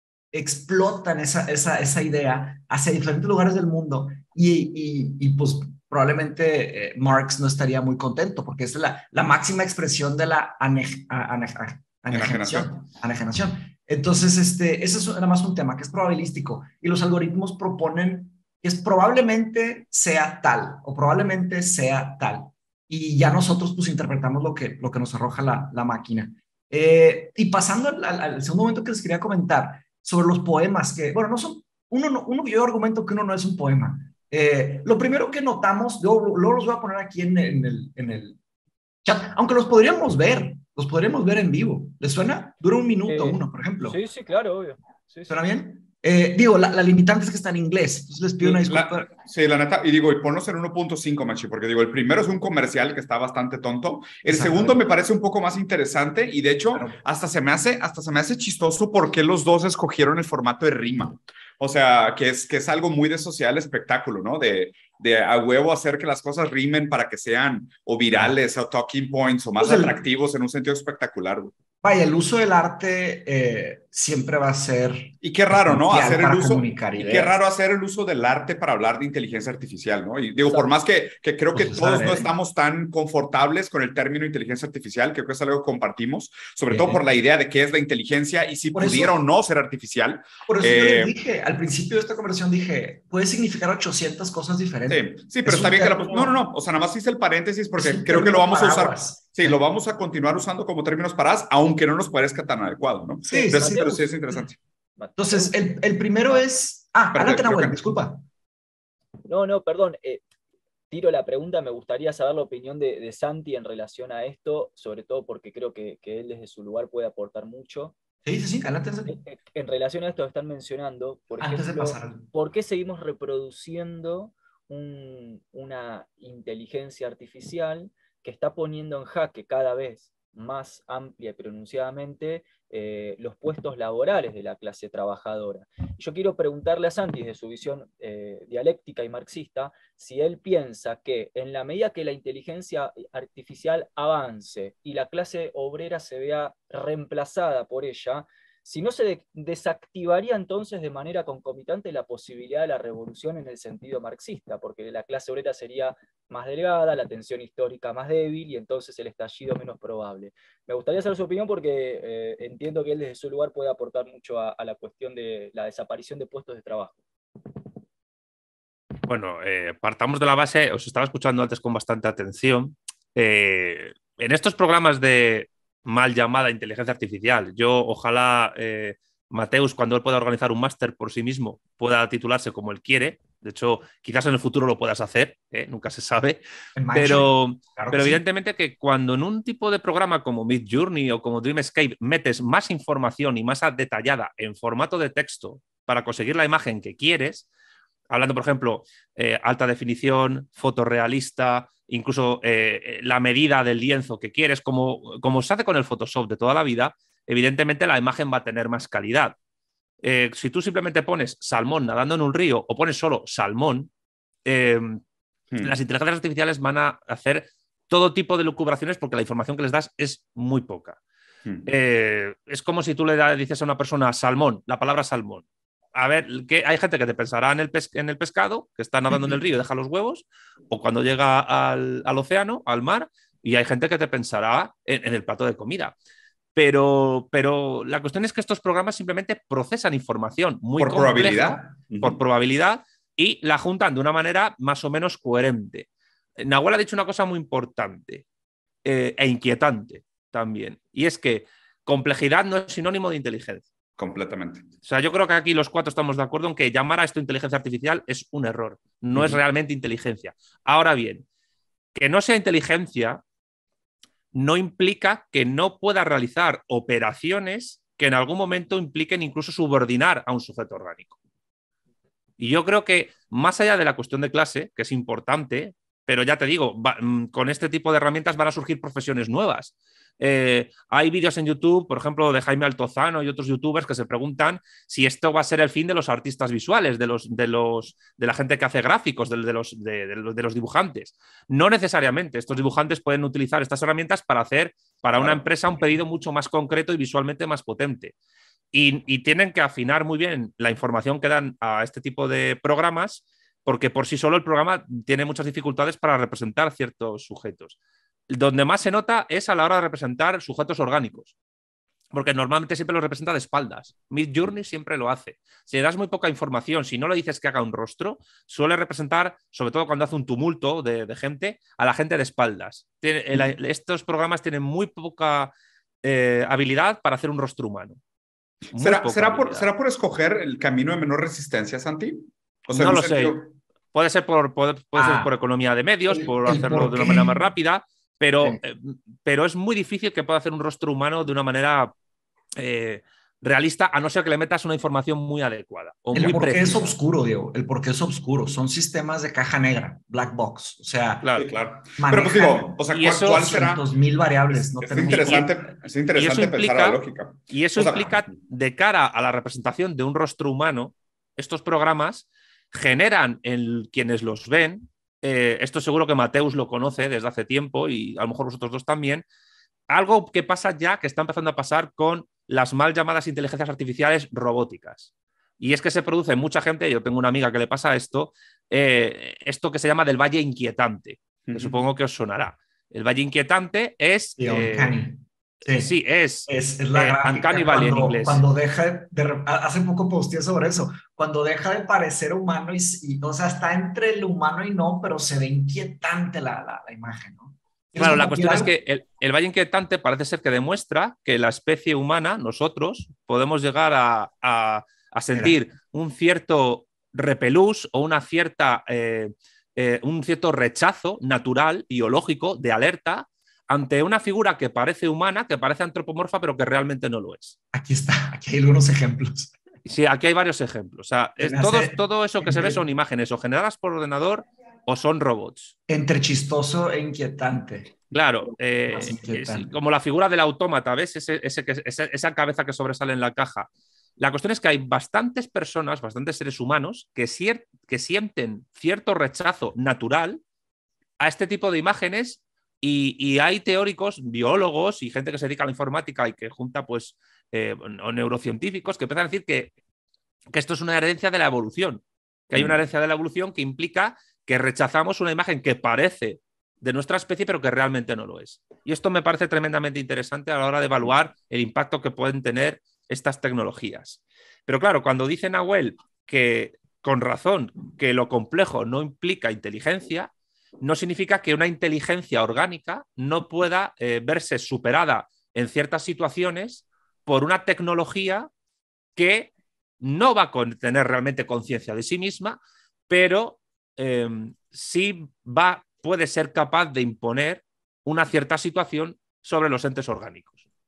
explotan esa, esa, esa idea hacia diferentes lugares del mundo y, y, y pues probablemente eh, Marx no estaría muy contento porque es la, la máxima expresión de la anej, anej, anejenación. anejenación. Entonces, este, ese es nada más un tema que es probabilístico y los algoritmos proponen que es probablemente sea tal o probablemente sea tal y ya nosotros pues interpretamos lo que, lo que nos arroja la, la máquina. Eh, y pasando al, al, al segundo momento que les quería comentar sobre los poemas que, bueno, no son, uno, no, uno yo argumento que uno no es un poema. Eh, lo primero que notamos, luego, luego los voy a poner aquí en, en, el, en el chat, aunque los podríamos ver, los podríamos ver en vivo. ¿Les suena? Dura un minuto Eh, uno, por ejemplo. Sí, sí, claro, obvio. Sí, sí. ¿Suena bien? Eh, digo, la, la limitante es que está en inglés, entonces les pido una disculpa. La, sí, la neta, y digo, y ponlos en uno punto cinco, Machi, porque digo, el primero es un comercial que está bastante tonto, el segundo me parece un poco más interesante y de hecho Claro. hasta se me hace, hasta se me hace chistoso porque los dos escogieron el formato de rima. O sea, que es, que es algo muy de social espectáculo, ¿no? De, de a huevo hacer que las cosas rimen para que sean o virales o talking points o más Pues el- atractivos en un sentido espectacular, güey. Vaya, el uso del arte eh, siempre va a ser Y qué raro, ¿no? esencial Hacer el para uso, comunicar y ideas. qué raro hacer el uso del arte para hablar de inteligencia artificial, ¿no? Y digo, por más que, que creo que Pues, todos sabe, no ¿eh? estamos tan confortables con el término inteligencia artificial, creo que es algo que compartimos, sobre Bien. todo por la idea de qué es la inteligencia y si Por eso- pudiera o no ser artificial. Por eso Eh, yo les dije, al principio de esta conversación dije, puede significar ochocientas cosas diferentes. Sí, sí, pero Es está un bien que la... término- No, no, no, o sea, nada más hice el paréntesis porque es un creo que término lo vamos a usar. paraguas. Sí, lo vamos a continuar usando como términos paradas, aunque no nos parezca tan adecuado, ¿no? Sí, Pero sí, sí, pero sí es interesante. Entonces, el, el primero es... Ah, Espérate, adelante, creo Nahuel, que- disculpa. No, no, perdón. eh, tiro la pregunta, me gustaría saber la opinión de, de Santi en relación a esto, sobre todo porque creo que, que él desde su lugar puede aportar mucho. Sí, sí, sí, adelante. En, en- en relación a esto que están mencionando, por Antes de ejemplo, pasar al... ¿por qué seguimos reproduciendo un- una inteligencia artificial que está poniendo en jaque cada vez más amplia y pronunciadamente eh, los puestos laborales de la clase trabajadora? Yo quiero preguntarle a Santi, desde su visión eh, dialéctica y marxista, si él piensa que en la medida que la inteligencia artificial avance y la clase obrera se vea reemplazada por ella, si no se de desactivaría entonces de manera concomitante la posibilidad de la revolución en el sentido marxista, porque la clase obrera sería más delgada, la tensión histórica más débil y entonces el estallido menos probable. Me gustaría saber su opinión porque eh, entiendo que él desde su lugar puede aportar mucho a, a la cuestión de la desaparición de puestos de trabajo. Bueno, eh, partamos de la base, os estaba escuchando antes con bastante atención. Eh, en estos programas de mal llamada inteligencia artificial, yo ojalá eh, Mateus, cuando él pueda organizar un máster por sí mismo, pueda titularse como él quiere. De hecho, quizás en el futuro lo puedas hacer, ¿eh? Nunca se sabe. En Mindshare, Pero, claro pero que sí. evidentemente que cuando en un tipo de programa como Midjourney o como Dreamscape metes más información y más detallada en formato de texto para conseguir la imagen que quieres, hablando, por ejemplo, eh, alta definición, fotorrealista, incluso eh, la medida del lienzo que quieres, como, como se hace con el Photoshop de toda la vida, evidentemente la imagen va a tener más calidad. Eh, si tú simplemente pones salmón nadando en un río o pones solo salmón, eh, hmm. las inteligencias artificiales van a hacer todo tipo de lucubraciones porque la información que les das es muy poca. Hmm. Eh, es como si tú le da, dices a una persona salmón, la palabra salmón. A ver, que hay gente que te pensará en el, pes en el pescado, que está nadando en el río y deja los huevos, o cuando llega al, al océano, al mar, y hay gente que te pensará en, en el plato de comida. Pero, pero la cuestión es que estos programas simplemente procesan información muy por compleja, probabilidad. por uh-huh. probabilidad, y la juntan de una manera más o menos coherente. Nahuel ha dicho una cosa muy importante eh, e inquietante también, y es que complejidad no es sinónimo de inteligencia. Completamente. O sea, yo creo que aquí los cuatro estamos de acuerdo en que llamar a esto inteligencia artificial es un error, no uh-huh. es realmente inteligencia. Ahora bien, que no sea inteligencia no implica que no pueda realizar operaciones que en algún momento impliquen incluso subordinar a un sujeto orgánico. Y yo creo que más allá de la cuestión de clase, que es importante, pero ya te digo, va, con este tipo de herramientas van a surgir profesiones nuevas. Eh, hay vídeos en YouTube, por ejemplo, de Jaime Altozano y otros youtubers que se preguntan si esto va a ser el fin de los artistas visuales, de, los, de, los, de la gente que hace gráficos, de, de, los, de, de, los, de los dibujantes. No necesariamente. Estos dibujantes pueden utilizar estas herramientas para hacer para una empresa un pedido mucho más concreto y visualmente más potente. Y, y tienen que afinar muy bien la información que dan a este tipo de programas, porque por sí solo el programa tiene muchas dificultades para representar ciertos sujetos. Donde más se nota es a la hora de representar sujetos orgánicos, porque normalmente siempre los representa de espaldas. Midjourney siempre lo hace. Si le das muy poca información, si no le dices que haga un rostro, suele representar, sobre todo cuando hace un tumulto de, de gente, a la gente de espaldas. Tiene, el, estos programas tienen muy poca eh, habilidad para hacer un rostro humano. ¿Será, ¿será, por, ¿Será por escoger el camino de menor resistencia, Santi? O sea, no lo sentido... sé. Puede ser por, puede, puede ah, ser por economía de medios, por el, hacerlo por de una manera más rápida, pero, sí. eh, pero es muy difícil que pueda hacer un rostro humano de una manera eh, realista, a no ser que le metas una información muy adecuada. O el muy por qué precisa. es oscuro, Diego. El por qué es oscuro. Son sistemas de caja negra, black box. O sea, claro, claro. Pero pues digo, o sea, ¿cuál, eso, ¿cuál será? mil variables. No es, interesante, y, es interesante implica, pensar la lógica. Y eso o sea, implica, de cara a la representación de un rostro humano, estos programas generan en quienes los ven, eh, esto seguro que Mateus lo conoce desde hace tiempo y a lo mejor vosotros dos también, algo que pasa ya, que está empezando a pasar con las mal llamadas inteligencias artificiales robóticas. Y es que se produce mucha gente, yo tengo una amiga que le pasa esto, eh, esto que se llama del valle inquietante, que uh-huh. supongo que os sonará. El valle inquietante es... Sí, eh, Sí, sí, es, es, es la eh, Uncanny Valley cuando, en inglés. Cuando deja de, hace poco posteé sobre eso, cuando deja de parecer humano y, y o sea, está entre el humano y no, pero se ve inquietante la, la, la imagen, ¿no? Claro, la cuestión es que el, el valle inquietante parece ser que demuestra que la especie humana, nosotros, podemos llegar a, a, a sentir Mira. un cierto repelús o una cierta, eh, eh, un cierto rechazo natural, biológico, de alerta, ante una figura que parece humana, que parece antropomorfa, pero que realmente no lo es. Aquí está, aquí hay algunos ejemplos. Sí, aquí hay varios ejemplos. O sea, es, todo, todo eso que se ve son imágenes o generadas por ordenador o son robots. Entre chistoso e inquietante. Claro, eh, es como la figura del autómata, ¿ves? Ese, ese, ese, esa cabeza que sobresale en la caja. La cuestión es que hay bastantes personas, bastantes seres humanos que, sier que sienten cierto rechazo natural a este tipo de imágenes. Y, y hay teóricos, biólogos y gente que se dedica a la informática y que junta, pues, eh, o neurocientíficos que empiezan a decir que, que esto es una herencia de la evolución, que hay una herencia de la evolución que implica que rechazamos una imagen que parece de nuestra especie pero que realmente no lo es. Y esto me parece tremendamente interesante a la hora de evaluar el impacto que pueden tener estas tecnologías. Pero claro, cuando dice Nahuel que, con razón, que lo complejo no implica inteligencia, no significa que una inteligencia orgánica no pueda eh, verse superada en ciertas situaciones por una tecnología que no va a tener realmente conciencia de sí misma, pero eh, sí va, puede ser capaz de imponer una cierta situación sobre los entes orgánicos.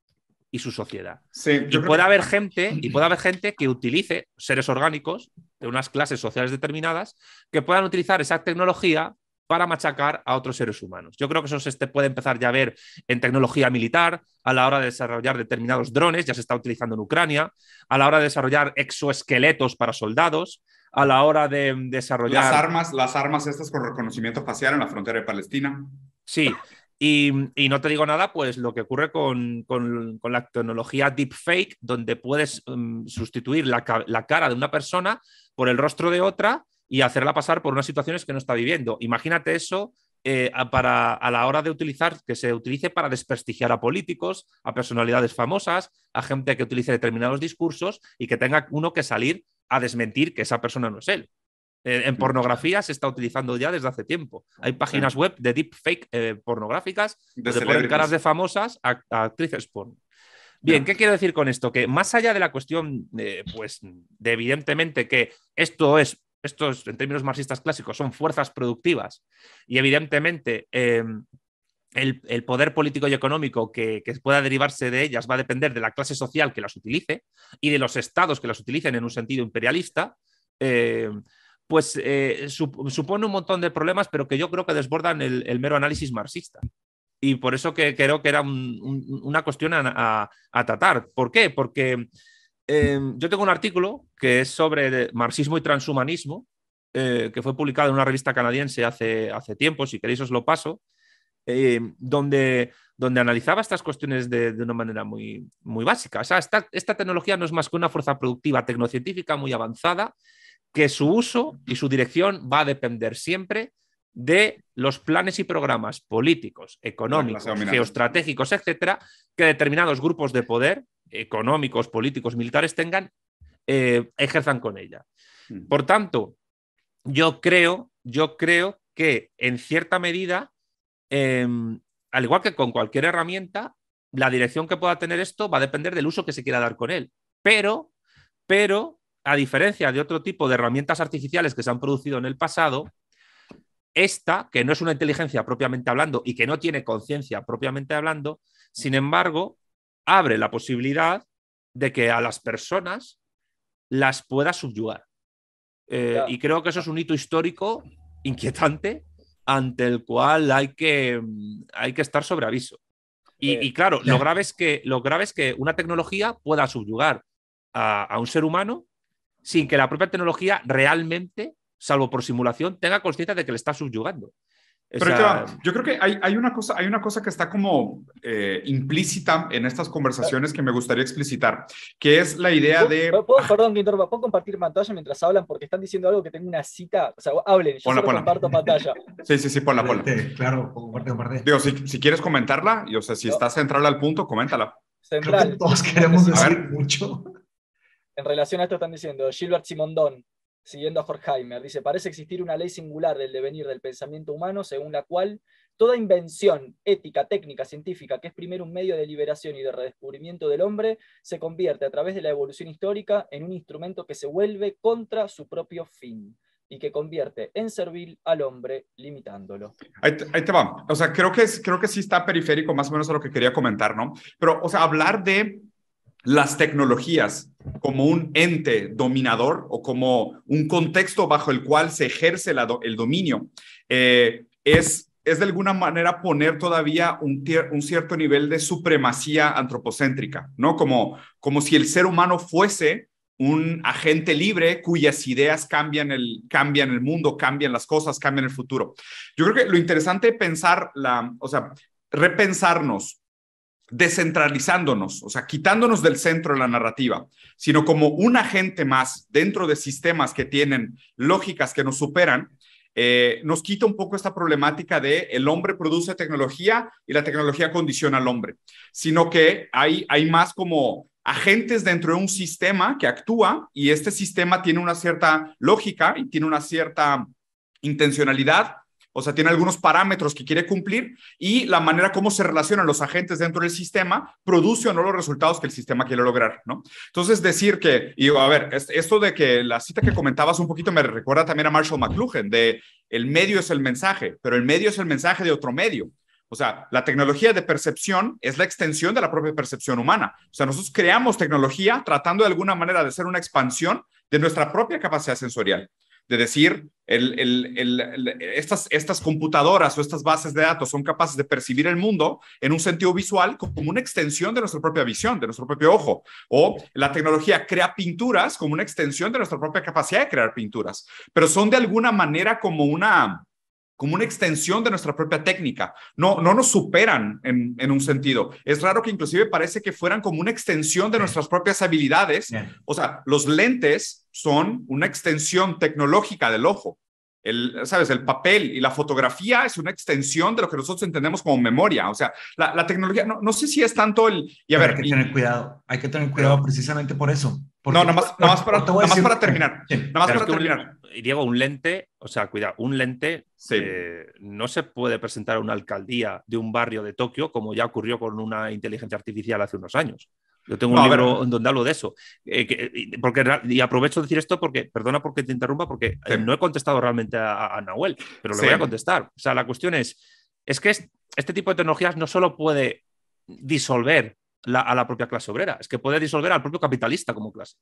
y su sociedad. Sí, y, puede que... haber gente, y puede haber gente que utilice seres orgánicos de unas clases sociales determinadas que puedan utilizar esa tecnología para machacar a otros seres humanos. Yo creo que eso se puede empezar ya a ver en tecnología militar, a la hora de desarrollar determinados drones, ya se está utilizando en Ucrania, a la hora de desarrollar exoesqueletos para soldados, a la hora de desarrollar... Las armas, las armas estas con reconocimiento facial en la frontera de Palestina. Sí, y, y no te digo nada, pues lo que ocurre con, con, con la tecnología deepfake, donde puedes um, sustituir la, la cara de una persona por el rostro de otra y hacerla pasar por unas situaciones que no está viviendo. Imagínate eso eh, para, a la hora de utilizar, que se utilice para desprestigiar a políticos, a personalidades famosas, a gente que utilice determinados discursos y que tenga uno que salir a desmentir que esa persona no es él. Eh, en pornografía se está utilizando ya desde hace tiempo. Hay páginas web de deepfake eh, pornográficas de donde ponen caras de famosas a, a actrices porno. Bien, ¿qué quiero decir con esto? Que más allá de la cuestión, eh, pues, de evidentemente que esto es Estos, en términos marxistas clásicos, son fuerzas productivas y evidentemente eh, el, el poder político y económico que, que pueda derivarse de ellas va a depender de la clase social que las utilice y de los estados que las utilicen en un sentido imperialista, eh, pues eh, supone un montón de problemas, pero que yo creo que desbordan el, el mero análisis marxista. Y por eso que creo que era un, un, una cuestión a, a, a tratar. ¿Por qué? Porque... Eh, yo tengo un artículo que es sobre marxismo y transhumanismo, eh, que fue publicado en una revista canadiense hace, hace tiempo, si queréis os lo paso, eh, donde, donde analizaba estas cuestiones de, de una manera muy, muy básica. O sea, esta, esta tecnología no es más que una fuerza productiva tecnocientífica muy avanzada, que su uso y su dirección va a depender siempre de los planes y programas políticos, económicos, geoestratégicos, etcétera, que determinados grupos de poder económicos, políticos, militares tengan, eh, ejerzan con ella. Por tanto, yo creo, yo creo que en cierta medida, eh, al igual que con cualquier herramienta, la dirección que pueda tener esto va a depender del uso que se quiera dar con él. Pero, pero, a diferencia de otro tipo de herramientas artificiales que se han producido en el pasado, esta, que no es una inteligencia propiamente hablando y que no tiene conciencia propiamente hablando, sin embargo, abre la posibilidad de que a las personas las pueda subyugar. Eh, yeah. Y creo que eso es un hito histórico inquietante ante el cual hay que, hay que estar sobre aviso. Y, eh, y claro, yeah. lo, grave es que, lo grave es que una tecnología pueda subyugar a, a un ser humano sin que la propia tecnología realmente, salvo por simulación, tenga conciencia de que le está subyugando. Pero o sea, yo creo que hay, hay, una cosa, hay una cosa que está como eh, implícita en estas conversaciones que me gustaría explicitar, que es la idea de... ¿Puedo, puedo, perdón, que interrumpa, ¿puedo compartir pantalla mientras hablan? Porque están diciendo algo que tengo una cita. O sea, hablen, yo ponla, solo ponla. comparto pantalla. Sí, sí, sí, ponla, ponla. Claro, comparte, comparte. Digo, si, si quieres comentarla, y, o sea, si no. estás central al punto, coméntala. Central. Creo que todos queremos decir mucho. En relación a esto están diciendo, Gilbert Simondon, siguiendo a Horkheimer, dice, parece existir una ley singular del devenir del pensamiento humano según la cual toda invención ética, técnica, científica, que es primero un medio de liberación y de redescubrimiento del hombre, se convierte a través de la evolución histórica en un instrumento que se vuelve contra su propio fin y que convierte en servil al hombre limitándolo. Ahí te, ahí te va. O sea, creo que, es, creo que sí está periférico más o menos a lo que quería comentar, ¿no? Pero, o sea, hablar de las tecnologías como un ente dominador o como un contexto bajo el cual se ejerce la, el dominio, eh, es, es de alguna manera poner todavía un, un cierto nivel de supremacía antropocéntrica, ¿no? Como, como si el ser humano fuese un agente libre cuyas ideas cambian el, cambian el mundo, cambian las cosas, cambian el futuro. Yo creo que lo interesante es pensar, la, o sea, repensarnos, descentralizándonos, o sea, quitándonos del centro de la narrativa, sino como un agente más dentro de sistemas que tienen lógicas que nos superan, eh, nos quita un poco esta problemática de el hombre produce tecnología y la tecnología condiciona al hombre, sino que hay, hay más como agentes dentro de un sistema que actúa y este sistema tiene una cierta lógica y tiene una cierta intencionalidad. O sea, tiene algunos parámetros que quiere cumplir y la manera como se relacionan los agentes dentro del sistema produce o no los resultados que el sistema quiere lograr, ¿no? Entonces, decir que, y a ver, esto de que la cita que comentabas un poquito me recuerda también a Marshall McLuhan, de el medio es el mensaje, pero el medio es el mensaje de otro medio. O sea, la tecnología de percepción es la extensión de la propia percepción humana. O sea, nosotros creamos tecnología tratando de alguna manera de ser una expansión de nuestra propia capacidad sensorial. De decir, el, el, el, el, estas, estas computadoras o estas bases de datos son capaces de percibir el mundo en un sentido visual como una extensión de nuestra propia visión, de nuestro propio ojo. O la tecnología crea pinturas como una extensión de nuestra propia capacidad de crear pinturas. Pero son de alguna manera como una... como una extensión de nuestra propia técnica. No, no nos superan en, en un sentido. Es raro que inclusive parece que fueran como una extensión de Bien. nuestras propias habilidades. Bien. O sea, los lentes son una extensión tecnológica del ojo. El, ¿sabes? El papel y la fotografía es una extensión de lo que nosotros entendemos como memoria. O sea, la, la tecnología, no, no sé si es tanto el... Y a Pero ver, hay que y, tener cuidado, hay que tener cuidado Pero- precisamente por eso. Porque- no, nada más, nada más, para, te voy a nada más decir- para terminar. Sí. Nada más Pero para es que un- terminar. y Diego, un lente, o sea, cuidado, un lente Sí. eh, no se puede presentar a una alcaldía de un barrio de Tokio como ya ocurrió con una inteligencia artificial hace unos años. Yo tengo un No, a ver. libro donde hablo de eso. Eh, que- y- porque, y aprovecho de decir esto porque, perdona porque te interrumpa, porque Sí. eh, no he contestado realmente a, a Nahuel, pero le Sí. voy a contestar. O sea, la cuestión es, es que es- este tipo de tecnologías no solo puede disolver la- a la propia clase obrera, es que puede disolver al propio capitalista como clase.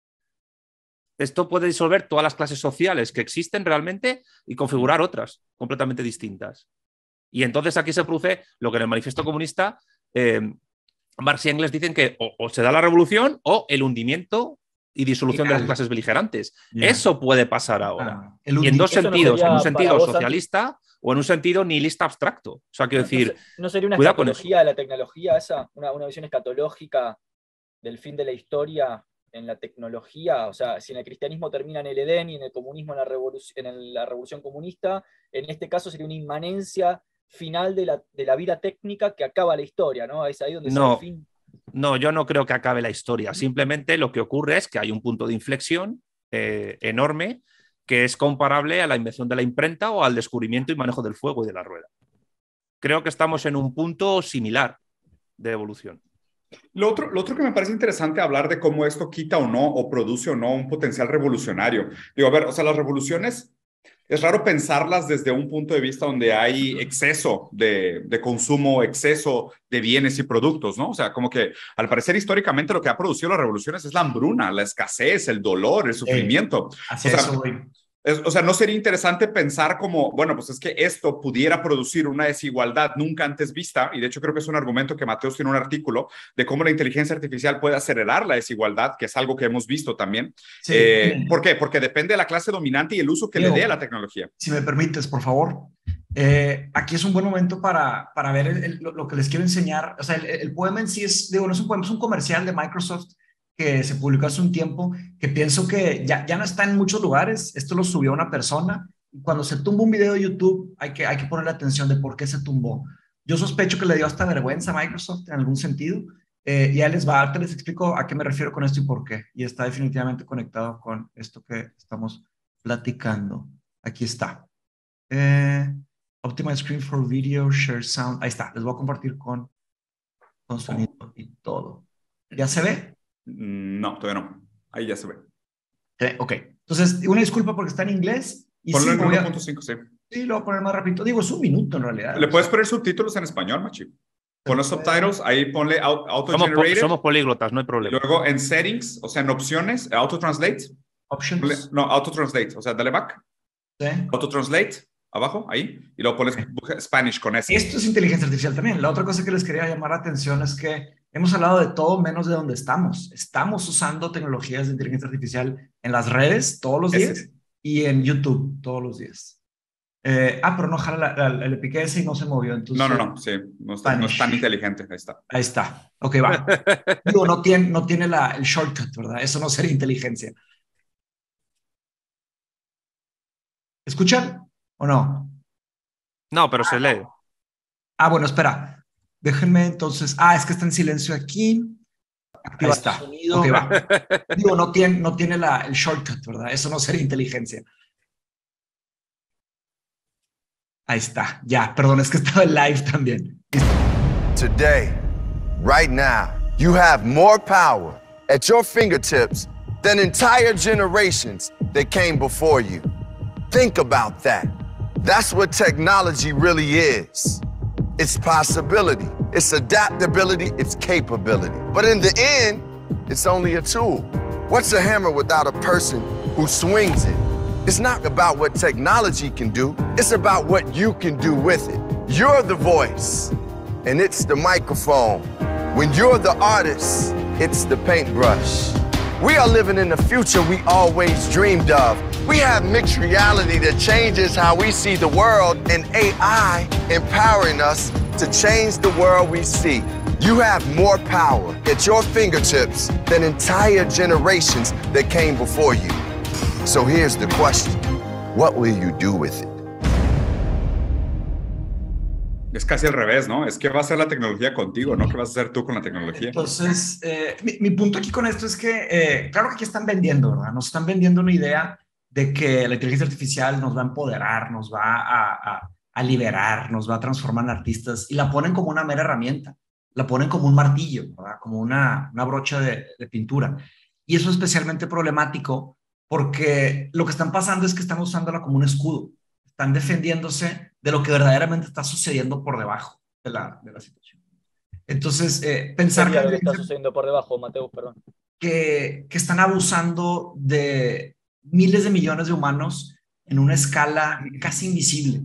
Esto puede disolver todas las clases sociales que existen realmente y configurar otras completamente distintas. Y entonces aquí se produce lo que en el Manifiesto Comunista eh, Marx y Engels dicen que o, o se da la revolución o el hundimiento y disolución de las clases beligerantes. Ya. Eso puede pasar ahora. Ah, el Y en dos Eso no sentidos, sería en un para sentido vos, Santi. socialista o en un sentido nihilista abstracto. O sea, quiero ¿No, decir, no se- no sería una cuidado con escatología de la tecnología esa? Una, una visión escatológica del fin de la historia en la tecnología. O sea, si en el cristianismo termina en el Edén y en el comunismo en la, revolu- en el- la revolución comunista, en este caso sería una inmanencia final de la, de la vida técnica que acaba la historia, ¿no? Es ahí donde No. sale el fin. no, yo no creo que acabe la historia. Simplemente lo que ocurre es que hay un punto de inflexión eh, enorme que es comparable a la invención de la imprenta o al descubrimiento y manejo del fuego y de la rueda. Creo que estamos en un punto similar de evolución. Lo otro, lo otro que me parece interesante hablar de cómo esto quita o no, o produce o no un potencial revolucionario. Digo, a ver, o sea, las revoluciones es raro pensarlas desde un punto de vista donde hay exceso de, de consumo, exceso de bienes y productos, ¿no? O sea, como que al parecer históricamente lo que ha producido las revoluciones es la hambruna, la escasez, el dolor, el sufrimiento. Hacia O sea, eso voy. Es, o sea, ¿no sería interesante pensar como, bueno, pues es que esto pudiera producir una desigualdad nunca antes vista? Y de hecho creo que es un argumento que Mateos tiene un artículo de cómo la inteligencia artificial puede acelerar la desigualdad, que es algo que hemos visto también. Sí, Eh, sí. ¿Por qué? Porque depende de la clase dominante y el uso que Diego, le dé a la tecnología. Si me permites, por favor. Eh, aquí es un buen momento para, para ver el- el- lo, lo que les quiero enseñar. O sea, el, el poema en sí es, digo, no es un poema, es un comercial de Microsoft que se publicó hace un tiempo, que pienso que ya, ya no está en muchos lugares. Esto lo subió una persona. Y cuando se tumba un video de YouTube, hay que, hay que ponerle atención de por qué se tumbó. Yo sospecho que le dio hasta vergüenza a Microsoft en algún sentido. Eh, ya les va, ahorita les explico a qué me refiero con esto y por qué. Y está definitivamente conectado con esto que estamos platicando. Aquí está. Eh, Optimize Screen for Video, Share Sound. Ahí está. Les voy a compartir con, con sonido y todo. ¿Ya se ve? No, todavía no. Ahí ya se ve. Eh, ok. Entonces, una disculpa porque está en inglés. Y Ponlo sí, en voy a- uno punto cinco, sí. sí, lo voy a poner más rápido. Digo, es un minuto en realidad. Le O puedes sea, poner subtítulos en español, Machi. Pon los Se puede. subtitles, ahí ponle au- Somos, po- auto-generated. somos políglotas, no hay Y problema. luego en settings, o sea, en opciones, auto-translate. Ponle- Options. No, auto-translate. O sea, dale back. ¿sí? Auto-translate, abajo, ahí. Y luego pones busca Spanish con S. Esto es inteligencia artificial también. La otra cosa que les quería llamar la atención es que hemos hablado de todo menos de donde estamos. Estamos usando tecnologías de inteligencia artificial en las redes todos los Ese. días y en YouTube todos los días. Eh, ah, pero no, jala, la, la- le piqué ese y no se movió. Entonces, No, no, no, sí, no, está, no es tan inteligente, ahí está. Ahí está. Ok, va. Digo, no tiene, no tiene la, el shortcut, ¿verdad? Eso no sería inteligencia. ¿Escuchan o no? No, pero se lee. Ah, bueno, espera. Déjenme entonces. Ah, es que está en silencio aquí. Ahí está. Ok, va. Digo, no tiene, no tiene la, el shortcut, ¿verdad? Eso no sería inteligencia. Ahí está. Ya, perdón, es que estaba en live también. Today, right now, you have more power at your fingertips than entire generations that came before you. Think about that. That's what technology really is. it's possibility. It's adaptability, it's capability. But in the end, it's only a tool. What's a hammer without a person who swings it? It's not about what technology can do, it's about what you can do with it. You're the voice, and it's the microphone. When you're the artist, it's the paintbrush. We are living in the future we always dreamed of. We have mixed reality that changes how we see the world, and A I empowering us to change the world we see. You have more power at your fingertips than entire generations that came before you. So here's the question. What will you do with it? Es casi al revés, ¿no? Es qué va a hacer la tecnología contigo, no qué vas a hacer tú con la tecnología. Entonces, eh, mi, mi punto aquí con esto es que, eh, claro que aquí están vendiendo, ¿verdad? Nos están vendiendo una idea de que la inteligencia artificial nos va a empoderar, nos va a, a, a liberar, nos va a transformar en artistas, y la ponen como una mera herramienta, la ponen como un martillo, ¿verdad? Como una, una brocha de, de pintura. Y eso es especialmente problemático porque lo que están pasando es que están usándola como un escudo. Están defendiéndose de lo que verdaderamente está sucediendo por debajo de la, de la situación. Entonces, eh, pensar ¿Qué que, lo que está sucediendo por debajo, Mateus? Perdón. Que, que están abusando de miles de millones de humanos en una escala casi invisible.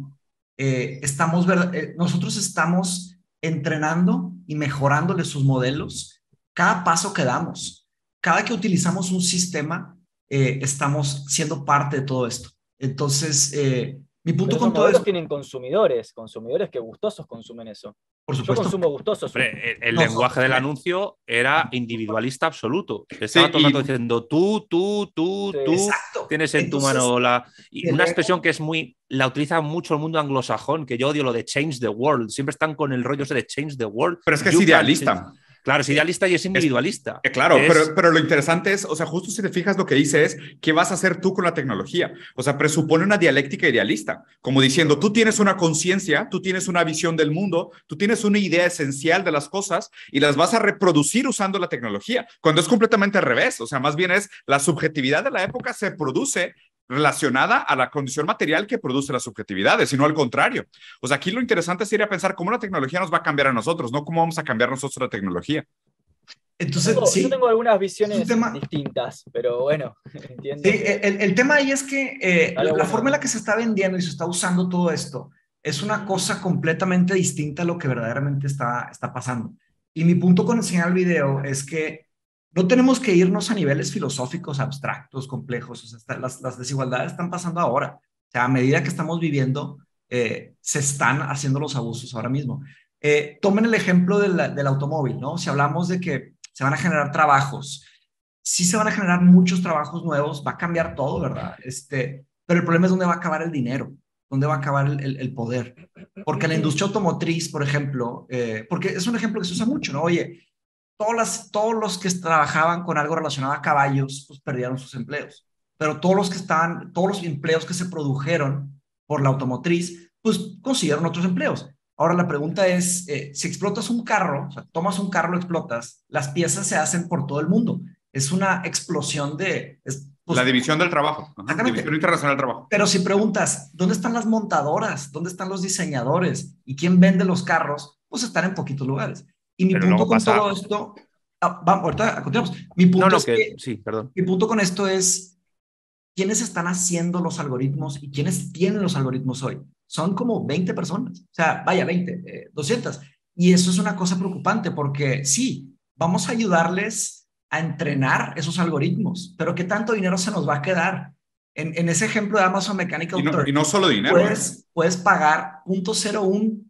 Eh, estamos, eh, nosotros estamos entrenando y mejorándole sus modelos cada paso que damos. Cada que utilizamos un sistema, eh, estamos siendo parte de todo esto. Entonces, eh, mi punto Pero con esos todo modelos esto... tienen consumidores, consumidores que gustosos consumen eso. Por Yo supuesto. consumo gustosos. Hombre, el, el No, lenguaje del no. anuncio era individualista absoluto. Estaba Sí, todo el rato y- diciendo tú, tú, tú, Sí, tú, exacto. tienes en Entonces, tu mano la... Y el una ego- expresión que es muy... La utiliza mucho el mundo anglosajón, que yo odio lo de change the world. Siempre están con el rollo ese de change the world. Pero es que es You can idealista. change- Claro, es idealista y es individualista. Eh, Claro, Es- pero, pero lo interesante es, o sea, justo si te fijas lo que dice es, ¿qué vas a hacer tú con la tecnología? O sea, presupone una dialéctica idealista, como diciendo, tú tienes una conciencia, tú tienes una visión del mundo, tú tienes una idea esencial de las cosas y las vas a reproducir usando la tecnología, cuando es completamente al revés, o sea, más bien es la subjetividad de la época se produce relacionada a la condición material que produce las subjetividades, y no al contrario. O sea, aquí lo interesante es ir a pensar cómo la tecnología nos va a cambiar a nosotros, no cómo vamos a cambiar nosotros la tecnología. Entonces, Tengo- sí, Yo tengo algunas es visiones un tema... distintas, pero bueno, entiendo. Sí, que- el, el tema ahí es que eh, Dale, la bueno. forma en la que se está vendiendo y se está usando todo esto es una cosa completamente distinta a lo que verdaderamente está, está pasando. Y mi punto con enseñar el video es que no tenemos que irnos a niveles filosóficos, abstractos, complejos. O sea, está- las, las desigualdades están pasando ahora. O sea, a medida que estamos viviendo, eh, se están haciendo los abusos ahora mismo. Eh, tomen el ejemplo del, del automóvil, ¿no? Si hablamos de que se van a generar trabajos, sí se van a generar muchos trabajos nuevos, va a cambiar todo, ¿verdad? Este, pero el problema es dónde va a acabar el dinero, dónde va a acabar el, el, el poder. Porque la industria automotriz, por ejemplo, eh, porque es un ejemplo que se usa mucho, ¿no? Oye, todos, las, todos los que trabajaban con algo relacionado a caballos, pues perdieron sus empleos. Pero todos los que estaban, todos los empleos que se produjeron por la automotriz, pues consiguieron otros empleos. Ahora la pregunta es, eh, si explotas un carro, o sea, tomas un carro, lo explotas, las piezas se hacen por todo el mundo. Es una explosión de... Es, pues, La división del trabajo, ajá, Exactamente. división internacional del trabajo. pero si preguntas, ¿dónde están las montadoras? ¿Dónde están los diseñadores? ¿Y quién vende los carros? Pues están en poquitos lugares. Y mi Pero punto luego con pasa- todo esto... ah, vamos, ahorita continuamos. Mi punto No, no, es que, que sí, perdón. mi punto con esto es, ¿quiénes están haciendo los algoritmos y quiénes tienen los algoritmos hoy? Son como veinte personas, o sea, vaya, veinte, eh, doscientas. Y eso es una cosa preocupante porque sí, vamos a ayudarles a entrenar esos algoritmos, pero ¿qué tanto dinero se nos va a quedar? En, en ese ejemplo de Amazon Mechanical Y no, Turk, y no solo dinero. puedes, puedes pagar punto cero uno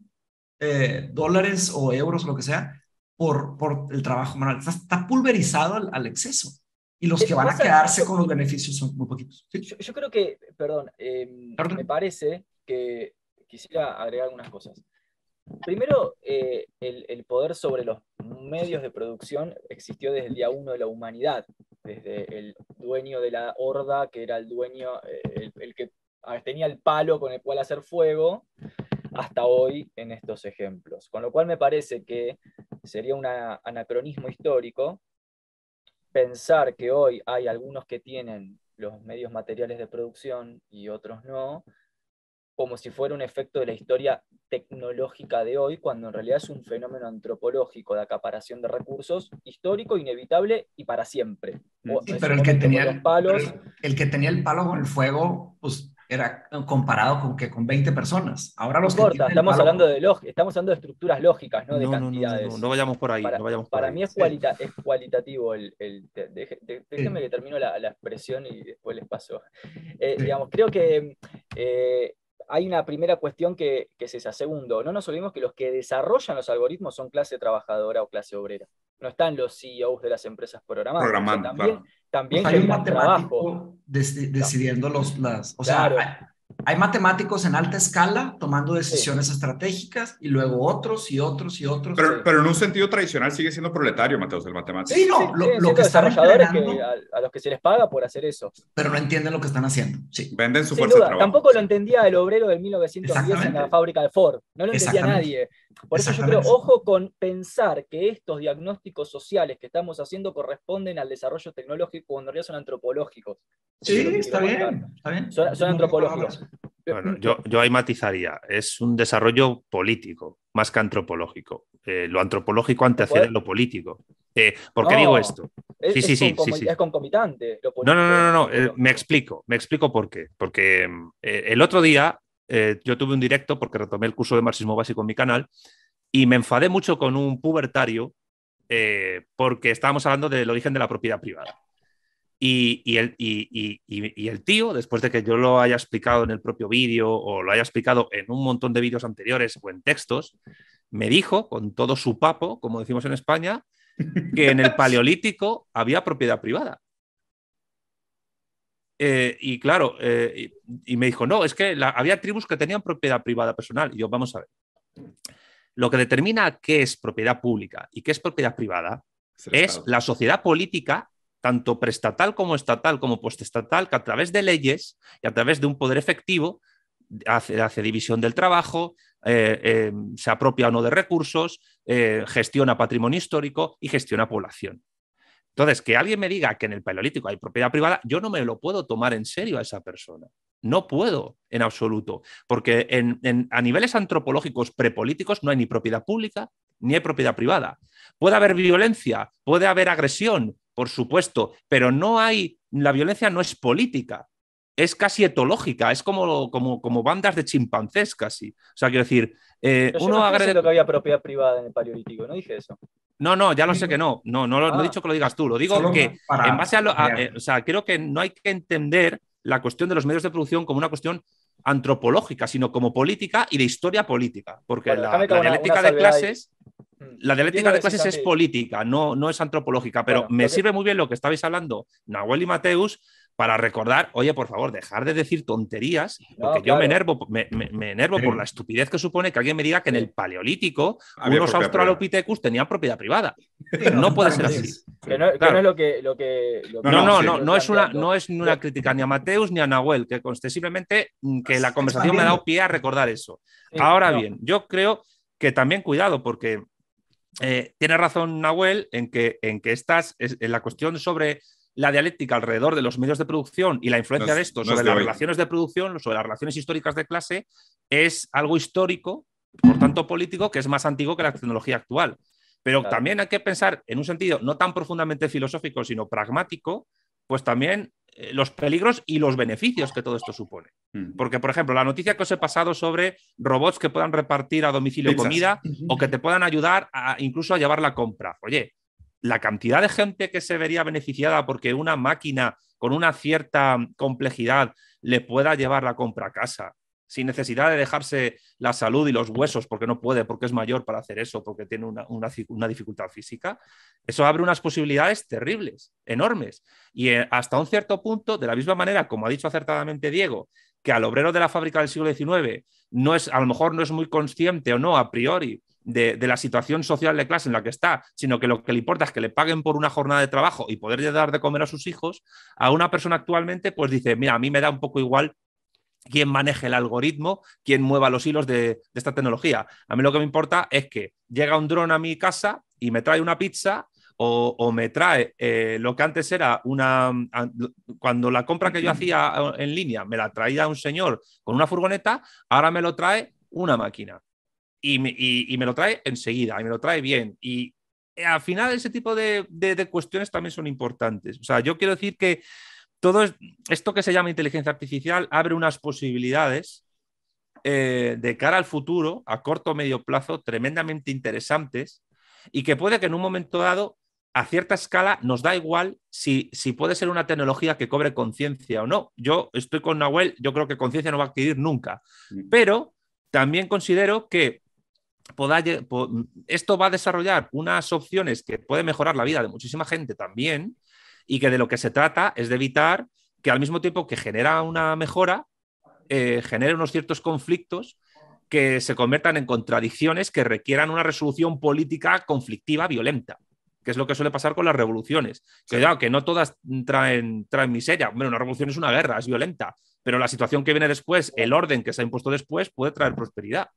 eh, dólares o euros o lo que sea por, por el trabajo manual. Está, está pulverizado al, al exceso. Y los que van a Pasa- quedarse con los beneficios son muy poquitos. ¿Sí? Yo, yo creo que, perdón, eh, Perdón. me parece que quisiera agregar algunas cosas. Primero, eh, el, el poder sobre los medios de producción existió desde el día uno de la humanidad, desde el dueño de la horda, que era el dueño, eh, el, el que ah, tenía el palo con el cual hacer fuego, hasta hoy en estos ejemplos. Con lo cual me parece que sería un anacronismo histórico pensar que hoy hay algunos que tienen los medios materiales de producción y otros no, como si fuera un efecto de la historia tecnológica de hoy, cuando en realidad es un fenómeno antropológico de acaparación de recursos, histórico, inevitable y para siempre. O, Sí, en pero su el que, momento tenía, con los palos. pero el, el que tenía el palo con el fuego, pues era comparado con que con veinte personas. Ahora No los que importa, tienen el estamos palo hablando con- de log- estamos hablando de estructuras lógicas, no de No, no, no, no, cantidades. no, no vayamos por ahí, Para, no vayamos por para ahí. mí es, Sí. cualita, es cualitativo el... el de- de- de- déjenme Sí. que termino la, la expresión y después les paso. Eh, Sí. Digamos, creo que eh, hay una primera cuestión que, que es esa. Segundo, no nos olvidemos que los que desarrollan los algoritmos son clase trabajadora o clase obrera. No están los C E Os de las empresas programando. Programando, O sea, también, claro. también Pues hay un generan trabajo. matemático deci- decidiendo los, las, o Claro. sea, hay, hay matemáticos en alta escala tomando decisiones estratégicas y luego otros y otros y otros. Pero, Sí. pero en un sentido tradicional sigue siendo proletario, Mateus, el matemático. Sí, no, lo, siguen lo siendo que están desarrolladores que, entrenando, a, a los que se les paga por hacer eso. pero no entienden lo que están haciendo. Sí, Venden su Sin fuerza de duda, trabajo. tampoco sí. lo entendía el obrero del mil novecientos diez en Exactamente. la fábrica de Ford. No lo entendía Exactamente. nadie. Por eso yo creo, Exactamente. ojo con pensar que estos diagnósticos sociales que estamos haciendo corresponden al desarrollo tecnológico cuando en realidad son antropológicos. Eso es sí, lo que está quiero marcar. bien, está bien. Son, son No tengo antropológicos. palabras. Bueno, yo, yo ahí matizaría, es un desarrollo político, más que antropológico. Eh, lo antropológico antecede a lo político. Eh, ¿Por qué No, digo esto? Es, Sí, sí, es sí, concomi- sí, sí. es concomitante. Lo No, no, no, no, no, político, eh, me explico, me explico por qué. Porque eh, el otro día eh, yo tuve un directo, porque retomé el curso de marxismo básico en mi canal, y me enfadé mucho con un pubertario eh, porque estábamos hablando del origen de la propiedad privada. Y, y, el, y, y, y el tío, después de que yo lo haya explicado en el propio vídeo o lo haya explicado en un montón de vídeos anteriores o en textos, me dijo, con todo su papo, como decimos en España, que en el Paleolítico había propiedad privada. Eh, y claro, eh, y, y me dijo, no, es que la, había tribus que tenían propiedad privada personal. Y yo, vamos a ver. Lo que determina qué es propiedad pública y qué es propiedad privada Es el es Estado. la sociedad política, tanto preestatal como estatal como postestatal, que a través de leyes y a través de un poder efectivo hace, hace división del trabajo, eh, eh, se apropia o no de recursos, eh, gestiona patrimonio histórico y gestiona población. Entonces, que alguien me diga que en el Paleolítico hay propiedad privada, yo no me lo puedo tomar en serio a esa persona. No puedo, en absoluto, porque en, en, a niveles antropológicos prepolíticos no hay ni propiedad pública ni hay propiedad privada. Puede haber violencia, puede haber agresión, por supuesto, pero no hay, la violencia no es política, es casi etológica, es como, como, como bandas de chimpancés casi. O sea, quiero decir, eh, Pero yo uno no estoy agrede... diciendo que había propiedad privada en el Paleolítico, no dije eso. No, no, ya lo sé que no. No, no, lo, Ah. no he dicho que lo digas tú. Lo digo Solo que para- en base a lo. A, eh, o sea, creo que no hay que entender la cuestión de los medios de producción como una cuestión antropológica, sino como política y de historia política. Porque Bueno, la, déjame que la haga una- dialéctica una de salvedad ahí. clases. Mm. La dialéctica Entiendo de que clases sí, es Santi. política, no, no es antropológica. Pero Bueno, me lo que- sirve muy bien lo que estabais hablando, Nahuel y Mateus, para recordar, oye, por favor, dejar de decir tonterías, No, porque yo me claro. enervo, me, me- me enervo Sí. por la estupidez que supone que alguien me diga que en Sí. el Paleolítico Había unos propiedad Australopithecus tenían propiedad privada. Sí, No puede ser sí. así. Que no, que Claro. no es lo que. Lo que, lo que No, no, sí. no, no es una, planteando. no es ni una crítica ni a Mateus ni a Nahuel, que conste simplemente mm, que la conversación me ha dado pie a recordar eso. Sí, Ahora no. bien, yo creo que también cuidado, porque eh, tiene razón Nahuel en que, en que estás, es, en la cuestión sobre la dialéctica alrededor de los medios de producción y la influencia No es- de esto no es sobre de las hoy. relaciones de producción, sobre las relaciones históricas de clase, es algo histórico, por tanto político, que es más antiguo que la tecnología actual. Pero Claro. también hay que pensar en un sentido no tan profundamente filosófico, sino pragmático, pues también eh, los peligros y los beneficios que todo esto supone. Mm. Porque, por ejemplo, la noticia que os he pasado sobre robots que puedan repartir a domicilio Pizzas. comida o que te puedan ayudar a, incluso a llevar la compra. Oye, la cantidad de gente que se vería beneficiada porque una máquina con una cierta complejidad le pueda llevar la compra a casa, sin necesidad de dejarse la salud y los huesos porque no puede, porque es mayor para hacer eso, porque tiene una, una, una dificultad física, eso abre unas posibilidades terribles, enormes. Y eh, hasta un cierto punto, de la misma manera, como ha dicho acertadamente Diego, que al obrero de la fábrica del siglo diecinueve no es, a lo mejor no es muy consciente o no a priori de, de la situación social de clase en la que está, sino que lo que le importa es que le paguen por una jornada de trabajo y poder dar de comer a sus hijos, a una persona actualmente pues dice, mira, a mí me da un poco igual quién maneje el algoritmo, quién mueva los hilos de, de esta tecnología. A mí lo que me importa es que llega un dron a mi casa y me trae una pizza o, o me trae eh, lo que antes era una... Cuando la compra que yo hacía en línea me la traía un señor con una furgoneta, ahora me lo trae una máquina. Y me, y, y me lo trae enseguida, y me lo trae bien. Y al final ese tipo de, de, de cuestiones también son importantes. O sea, yo quiero decir que todo esto que se llama inteligencia artificial abre unas posibilidades eh, de cara al futuro, a corto o medio plazo, tremendamente interesantes, y que puede que en un momento dado, a cierta escala, nos da igual si, si puede ser una tecnología que cobre conciencia o no. Yo estoy con Nahuel, yo creo que conciencia no va a adquirir nunca, pero también considero que Poda, esto va a desarrollar unas opciones que pueden mejorar la vida de muchísima gente también, y que de lo que se trata es de evitar que al mismo tiempo que genera una mejora, eh, genere unos ciertos conflictos que se conviertan en contradicciones que requieran una resolución política conflictiva violenta, que es lo que suele pasar con las revoluciones. Que, claro, que no todas traen, traen miseria. Bueno, una revolución es una guerra, es violenta, pero la situación que viene después, el orden que se ha impuesto después, puede traer prosperidad.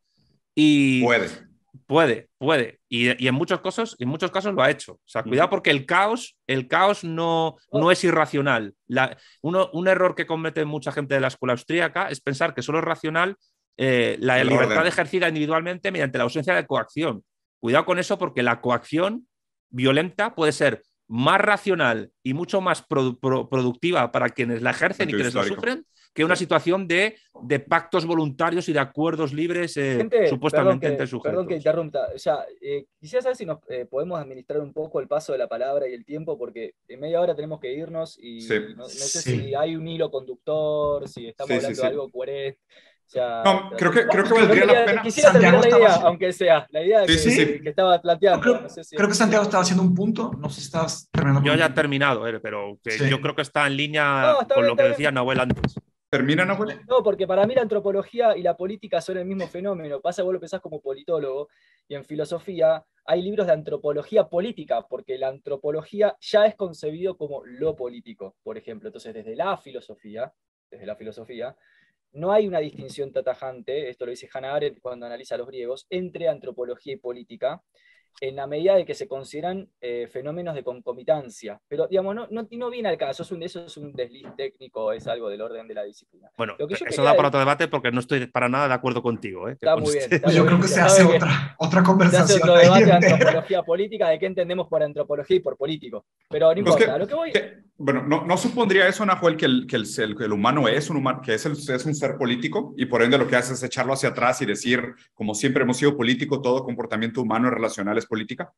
Y puede. Puede, puede. Y, y en muchos casos, en muchos casos lo ha hecho. O sea, cuidado porque el caos, el caos no, no es irracional. La, uno, un error que comete mucha gente de la escuela austríaca es pensar que solo es racional eh, la el libertad orden. ejercida individualmente mediante la ausencia de coacción. Cuidado con eso porque la coacción violenta puede ser más racional y mucho más produ pro productiva para quienes la ejercen y quienes la sufren que una situación de, de pactos voluntarios y de acuerdos libres eh, Gente, supuestamente perdón entre que, sujetos. Perdón que interrumpa. O sea, eh, quisiera saber si nos eh, podemos administrar un poco el paso de la palabra y el tiempo, porque en media hora tenemos que irnos y Sí. no, no sé Sí. si hay un hilo conductor, si estamos Sí, sí, hablando sí. de algo coherente. O sea, No, creo que, creo que no valdría quería- la pena. Quisiera Santiago terminar la estaba idea, haciendo- aunque sea, la idea Sí, que, sí, sí. que estaba planteando. Creo, No sé si- creo que Santiago estaba haciendo un punto, no sé si estabas terminando. Yo con ya he un punto. terminado, eh, pero que Sí. yo creo que está en línea No, está con bien, lo que está decía bien. Nahuel antes. ¿Termina, Nahuel? No, porque para mí la antropología y la política son el mismo fenómeno. Pasa que vos lo pensás como politólogo y en filosofía hay libros de antropología política, porque la antropología ya es concebido como lo político, por ejemplo. Entonces, desde la filosofía, desde la filosofía, no hay una distinción tajante, esto lo dice Hannah Arendt cuando analiza a los griegos, entre antropología y política, en la medida de que se consideran eh, fenómenos de concomitancia. Pero, digamos, no, no, no viene al caso, es un, eso es un desliz técnico, es algo del orden de la disciplina. Bueno, Lo que yo eso quería da para de- otro debate porque no estoy para nada de acuerdo contigo. ¿eh? Que Está muy conste. bien. Está Pues yo muy creo bien. que se Se hace sabe que otra, otra se hace conversación. otro ahí debate de entera. antropología política, de qué entendemos por antropología y por político. Pero no Pues importa, que- a lo que voy... que- bueno, no, no supondría eso, Nahuel, que el, que el, el, el humano es un humano, que es, el, es un ser político y por ende lo que hace es echarlo hacia atrás y decir, como siempre hemos sido político, todo comportamiento humano y relacional es política.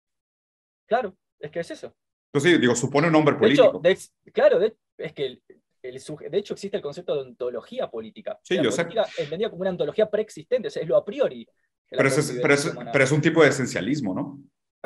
Claro, es que es eso. Pues sí, digo, supone un hombre De político. hecho, de- claro, de, es que el, el suje- de hecho existe el concepto de ontología política. Sí, la yo sé. política entendida como una ontología preexistente, o sea, es lo a priori. de la Pero, ese es, pero, es, convivencia humana. pero es un tipo de esencialismo, ¿no?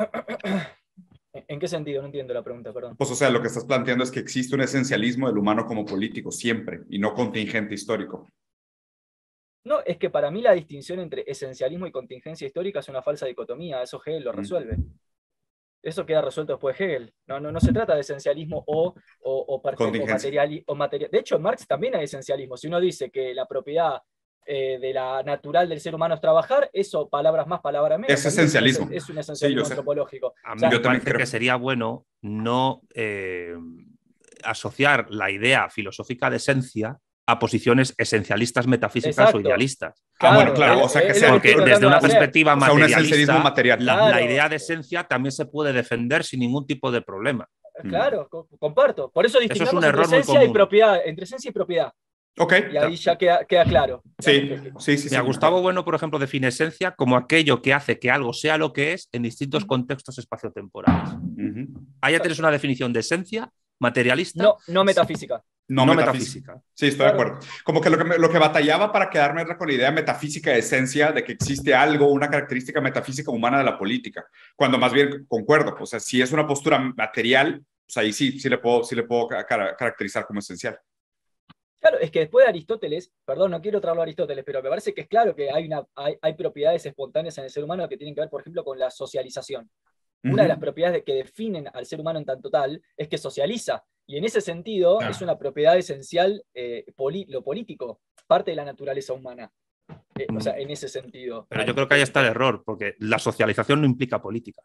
¿En en qué sentido? No entiendo la pregunta, perdón. Pues o sea, lo que estás planteando es que existe un esencialismo del humano como político, siempre, y no contingente histórico. No, es que para mí la distinción entre esencialismo y contingencia histórica es una falsa dicotomía, eso Hegel lo Mm. resuelve. Eso queda resuelto después de Hegel. No, no, no se trata de esencialismo o, o, o, parte- o Contingencia. material, o material. De hecho, en Marx también hay esencialismo. Si uno dice que la propiedad eh, de la natural del ser humano es trabajar, eso, palabras más, palabras menos. Es también esencialismo. Es, es un Sí, esencialismo yo sé. antropológico. A mí O sea, me yo también parece creo. que sería bueno no eh, asociar la idea filosófica de esencia a posiciones esencialistas, metafísicas Exacto. o idealistas. Ah, bueno, claro, es- o sea, que es sea- lo que Porque estoy desde tratando una de hacer. perspectiva O sea, un esencialismo materialista, material. la, Claro. la idea de esencia también se puede defender sin ningún tipo de problema. Claro, co- comparto. Por eso es distinguimos un entre error muy esencia y común. propiedad, entre esencia y propiedad. Ok. Y ahí ya queda, queda claro. Sí, Digamos que- sí, sí. sí Mira, Gustavo Bueno, por ejemplo, define esencia como aquello que hace que algo sea lo que es en distintos contextos espaciotemporales. Ujú. Ahí ya tienes una definición de esencia materialista, No, no metafísica. No, no metafísica. metafísica. Sí, estoy de Claro. acuerdo. Como que lo que, me- lo que batallaba para quedarme era con la idea metafísica de esencia, de que existe algo, una característica metafísica humana de la política, cuando más bien concuerdo, o sea, si es una postura material, pues ahí sí, sí le puedo, sí le puedo ca- cara- caracterizar como esencial. Claro, es que después de Aristóteles, perdón, no quiero traerlo a Aristóteles, pero me parece que es claro que hay, una, hay, hay propiedades espontáneas en el ser humano que tienen que ver, por ejemplo, con la socialización. Una de las propiedades que definen al ser humano en tanto tal es que socializa. Y en ese sentido Claro. es una propiedad esencial, eh, poli- lo político, parte de la naturaleza humana. Eh, o sea, en ese sentido. Pero yo creo que ahí está el error, porque la socialización no implica política.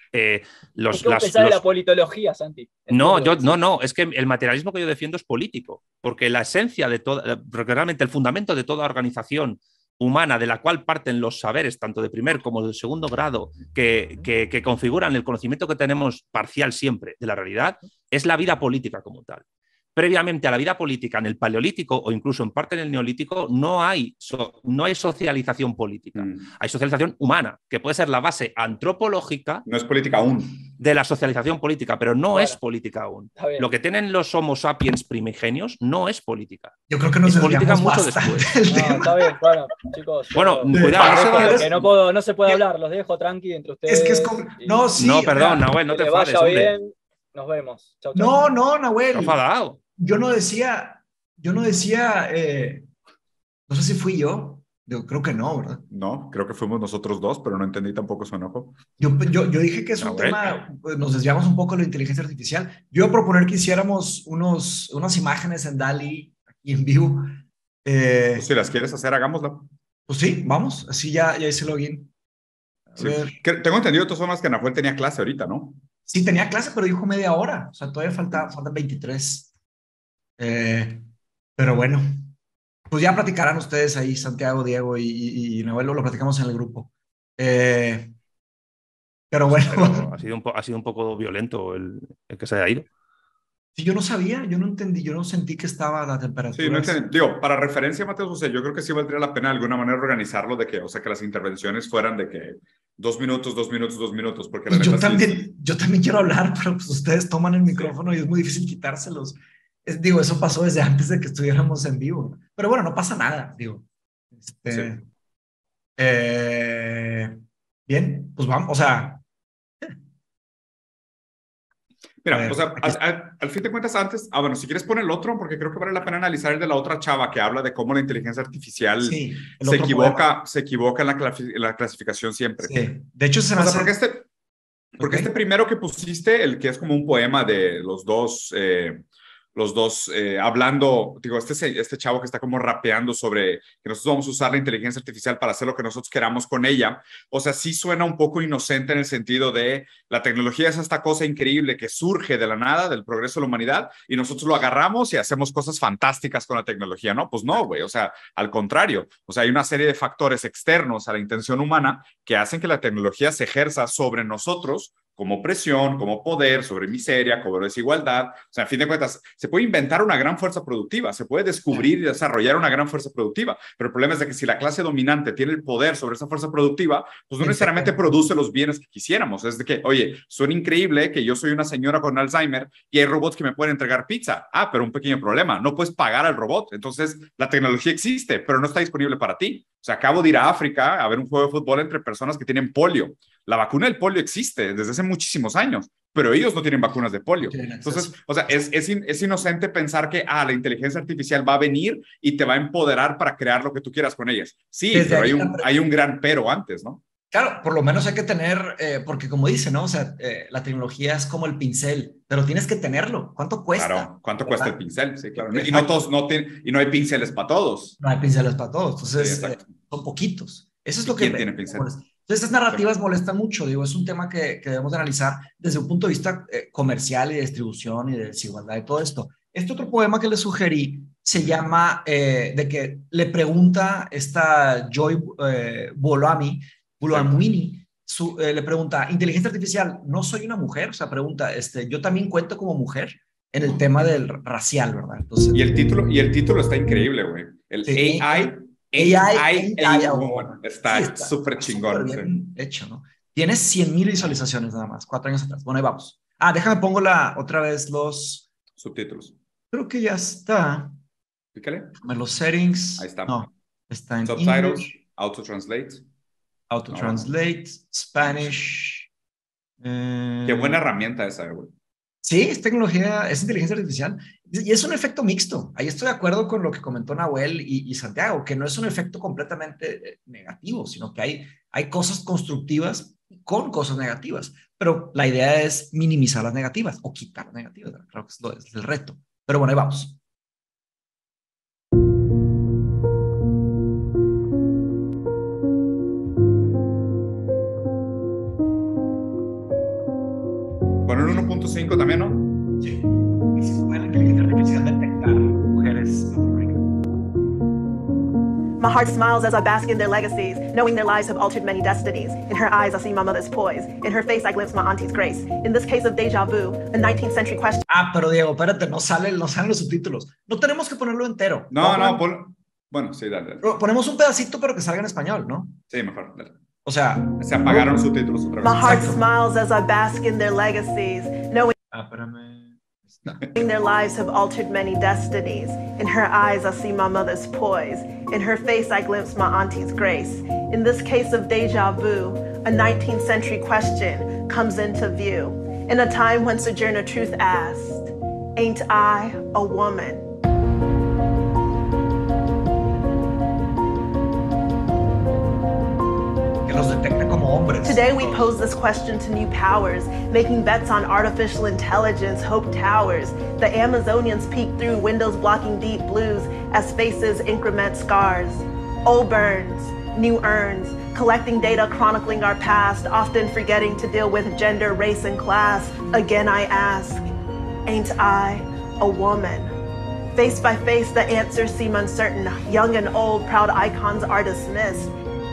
Eh, los, ¿Qué las, pensás de los... la politología, Santi? No, yo, no, no, es que el materialismo que yo defiendo es político, porque la esencia de toda, porque realmente el fundamento de toda organización humana de la cual parten los saberes, tanto de primer como de segundo grado, que, que, que configuran el conocimiento que tenemos parcial siempre de la realidad, es la vida política como tal. Previamente a la vida política en el Paleolítico o incluso en parte en el Neolítico no hay, so, no hay socialización política, mm. hay socialización humana, que puede ser la base antropológica. No es política aún. De la socialización política, pero no bueno, es política aún. Lo que tienen los Homo sapiens primigenios no es política. Yo creo que nos es política mucho bastante después. No, está bien, bueno, chicos. Bueno, yo, cuidado, no se va, los... que no, puedo, no se puede hablar, los dejo tranqui entre ustedes. Es que es como... No, sí. No, perdón, Nahuel, no te enfades, vaya hombre. bien. Nos vemos. Chau, chau. No, no, Nahuel. ¿Está enfadado? Yo no decía, yo no decía, eh, no sé si fui yo, yo creo que no, ¿verdad? No, creo que fuimos nosotros dos, pero no entendí tampoco su enojo. Yo, yo, yo dije que es un Nahuel. tema, pues, nos desviamos un poco de la inteligencia artificial. Yo iba a proponer que hiciéramos unos, unas imágenes en DALL-E, aquí en vivo. Eh, Pues si las quieres hacer, hagámoslo. Pues sí, vamos, así ya, ya hice login. A Sí. ver. Que, tengo entendido de todas formas que Nahuel tenía clase ahorita, ¿no? Sí, tenía clase, pero dijo media hora. O sea, todavía falta, faltan veintitrés. Eh, pero bueno, pues ya platicarán ustedes ahí, Santiago, Diego y, y, y Nahuel, lo platicamos en el grupo. Eh, pero bueno. Pero ha, sido un ha sido un poco violento el, el que se haya ido. Sí, yo no sabía, yo no entendí, yo no sentí que estaba la temperatura. Sí, no entendí. Digo, para referencia, Mateo, o sea, yo creo que sí valdría la pena de alguna manera organizarlo, de que, o sea, que las intervenciones fueran de que dos minutos, dos minutos, dos minutos, porque la Y yo neta también, sí, yo también quiero hablar, pero pues ustedes toman el micrófono sí. y es muy difícil quitárselos. Es, digo, eso pasó desde antes de que estuviéramos en vivo. Pero bueno, no pasa nada, digo. Este, Sí. eh, bien, pues vamos, o sea. Mira, ver, o sea, al, al, al fin de cuentas antes, ah, bueno, si quieres poner el otro, porque creo que vale la pena analizar el de la otra chava que habla de cómo la inteligencia artificial sí, se equivoca, se equivoca en la, clasi en la clasificación siempre. Sí, de hecho se o me sea, hace... porque este, porque okay. este primero que pusiste, el que es como un poema de los dos, eh, los dos eh, hablando, digo, este, este chavo que está como rapeando sobre que nosotros vamos a usar la inteligencia artificial para hacer lo que nosotros queramos con ella. O sea, sí suena un poco inocente en el sentido de la tecnología es esta cosa increíble que surge de la nada, del progreso de la humanidad, y nosotros lo agarramos y hacemos cosas fantásticas con la tecnología. No, pues no, güey. O sea, al contrario. O sea, hay una serie de factores externos a la intención humana que hacen que la tecnología se ejerza sobre nosotros como presión, como poder, sobre miseria, como desigualdad. O sea, a fin de cuentas, se puede inventar una gran fuerza productiva, se puede descubrir y desarrollar una gran fuerza productiva, pero el problema es de que si la clase dominante tiene el poder sobre esa fuerza productiva, pues no necesariamente produce los bienes que quisiéramos. Es de que, oye, suena increíble que yo soy una señora con Alzheimer y hay robots que me pueden entregar pizza. Ah, pero un pequeño problema, no puedes pagar al robot. Entonces, la tecnología existe, pero no está disponible para ti. O sea, acabo de ir a África a ver un juego de fútbol entre personas que tienen polio. La vacuna del polio existe desde hace muchísimos años, pero ellos no tienen vacunas de polio. Entonces, o sea, es, es, in, es inocente pensar que, ah, la inteligencia artificial va a venir y te va a empoderar para crear lo que tú quieras con ellas. Sí, desde pero hay un, hay un gran pero antes, ¿no? Claro, por lo menos hay que tener, eh, porque como dice, ¿no? O sea, eh, la tecnología es como el pincel, pero tienes que tenerlo. ¿Cuánto cuesta? Claro, ¿cuánto ¿verdad? Cuesta el pincel? Sí, claro. Y no, todos, no, tiene, y no hay pinceles para todos. No hay pinceles para todos, entonces sí, eh, son poquitos. Eso es lo ¿Quién que... tiene pincel? Entonces, estas narrativas sí. molestan mucho, digo, es un tema que, que debemos de analizar desde un punto de vista eh, comercial y de distribución y de desigualdad y todo esto. Este otro poema que le sugerí se llama, eh, de que le pregunta esta Joy eh, Buolamwini, Buolamwini, sí. Su, eh, le pregunta, inteligencia artificial, ¿no soy una mujer? O sea, pregunta, este, yo también cuento como mujer en el tema del racial, ¿verdad? Entonces, y, el título, y el título está increíble, güey. El sí. A I, A I, A I, Woman. Está súper sí, chingón. Bien sí. hecho, ¿no? Tiene cien mil visualizaciones nada más, cuatro años atrás. Bueno, ahí vamos. Ah, déjame pongo la, otra vez los... subtítulos. Creo que ya está. Pícale. Los settings. Ahí está. No, está en Subtitles, English. auto-translate. Auto-translate, oh. Spanish. Eh... Qué buena herramienta esa, güey. Sí, es tecnología, es inteligencia artificial. Y es un efecto mixto. Ahí estoy de acuerdo con lo que comentó Nahuel y, y Santiago, que no es un efecto completamente negativo, sino que hay, hay cosas constructivas con cosas negativas. Pero la idea es minimizar las negativas o quitar las negativas. Creo que es, lo, es el reto. Pero bueno, ahí vamos. Con un uno punto cinco también, ¿no? Sí. Y si puede la inteligencia artificial detectar mujeres afroamericanas. My heart smiles as I bask in their legacies, knowing their lives have altered many destinies. In her eyes, I see my mother's poise. In her face, I glimpse my auntie's grace. In this case of deja vu, a nineteenth century question. Ah, pero Diego, espérate, no, sale, no salen los subtítulos. No tenemos que ponerlo entero. No, no, no pon... bueno, sí, dale, dale. Ponemos un pedacito, pero que salga en español, ¿no? Sí, mejor, dale. O sea... Se apagaron los subtítulos otra vez. My heart Exacto. smiles as I bask in their legacies, knowing Ah, espérame. No. their lives have altered many destinies. In her eyes, I see my mother's poise. In her face, I glimpse my auntie's grace. In this case of deja vu, a nineteenth century question comes into view. In a time when Sojourner Truth asked, "Ain't I a woman?" Que los detecte como hombres. Today we pose this question to new powers, making bets on artificial intelligence, hope towers. The Amazonians peek through windows blocking deep blues as faces increment scars. Old burns, new urns, collecting data chronicling our past, often forgetting to deal with gender, race, and class. Again I ask, ain't I a woman? Face by face the answers seem uncertain. Young and old, proud icons are dismissed.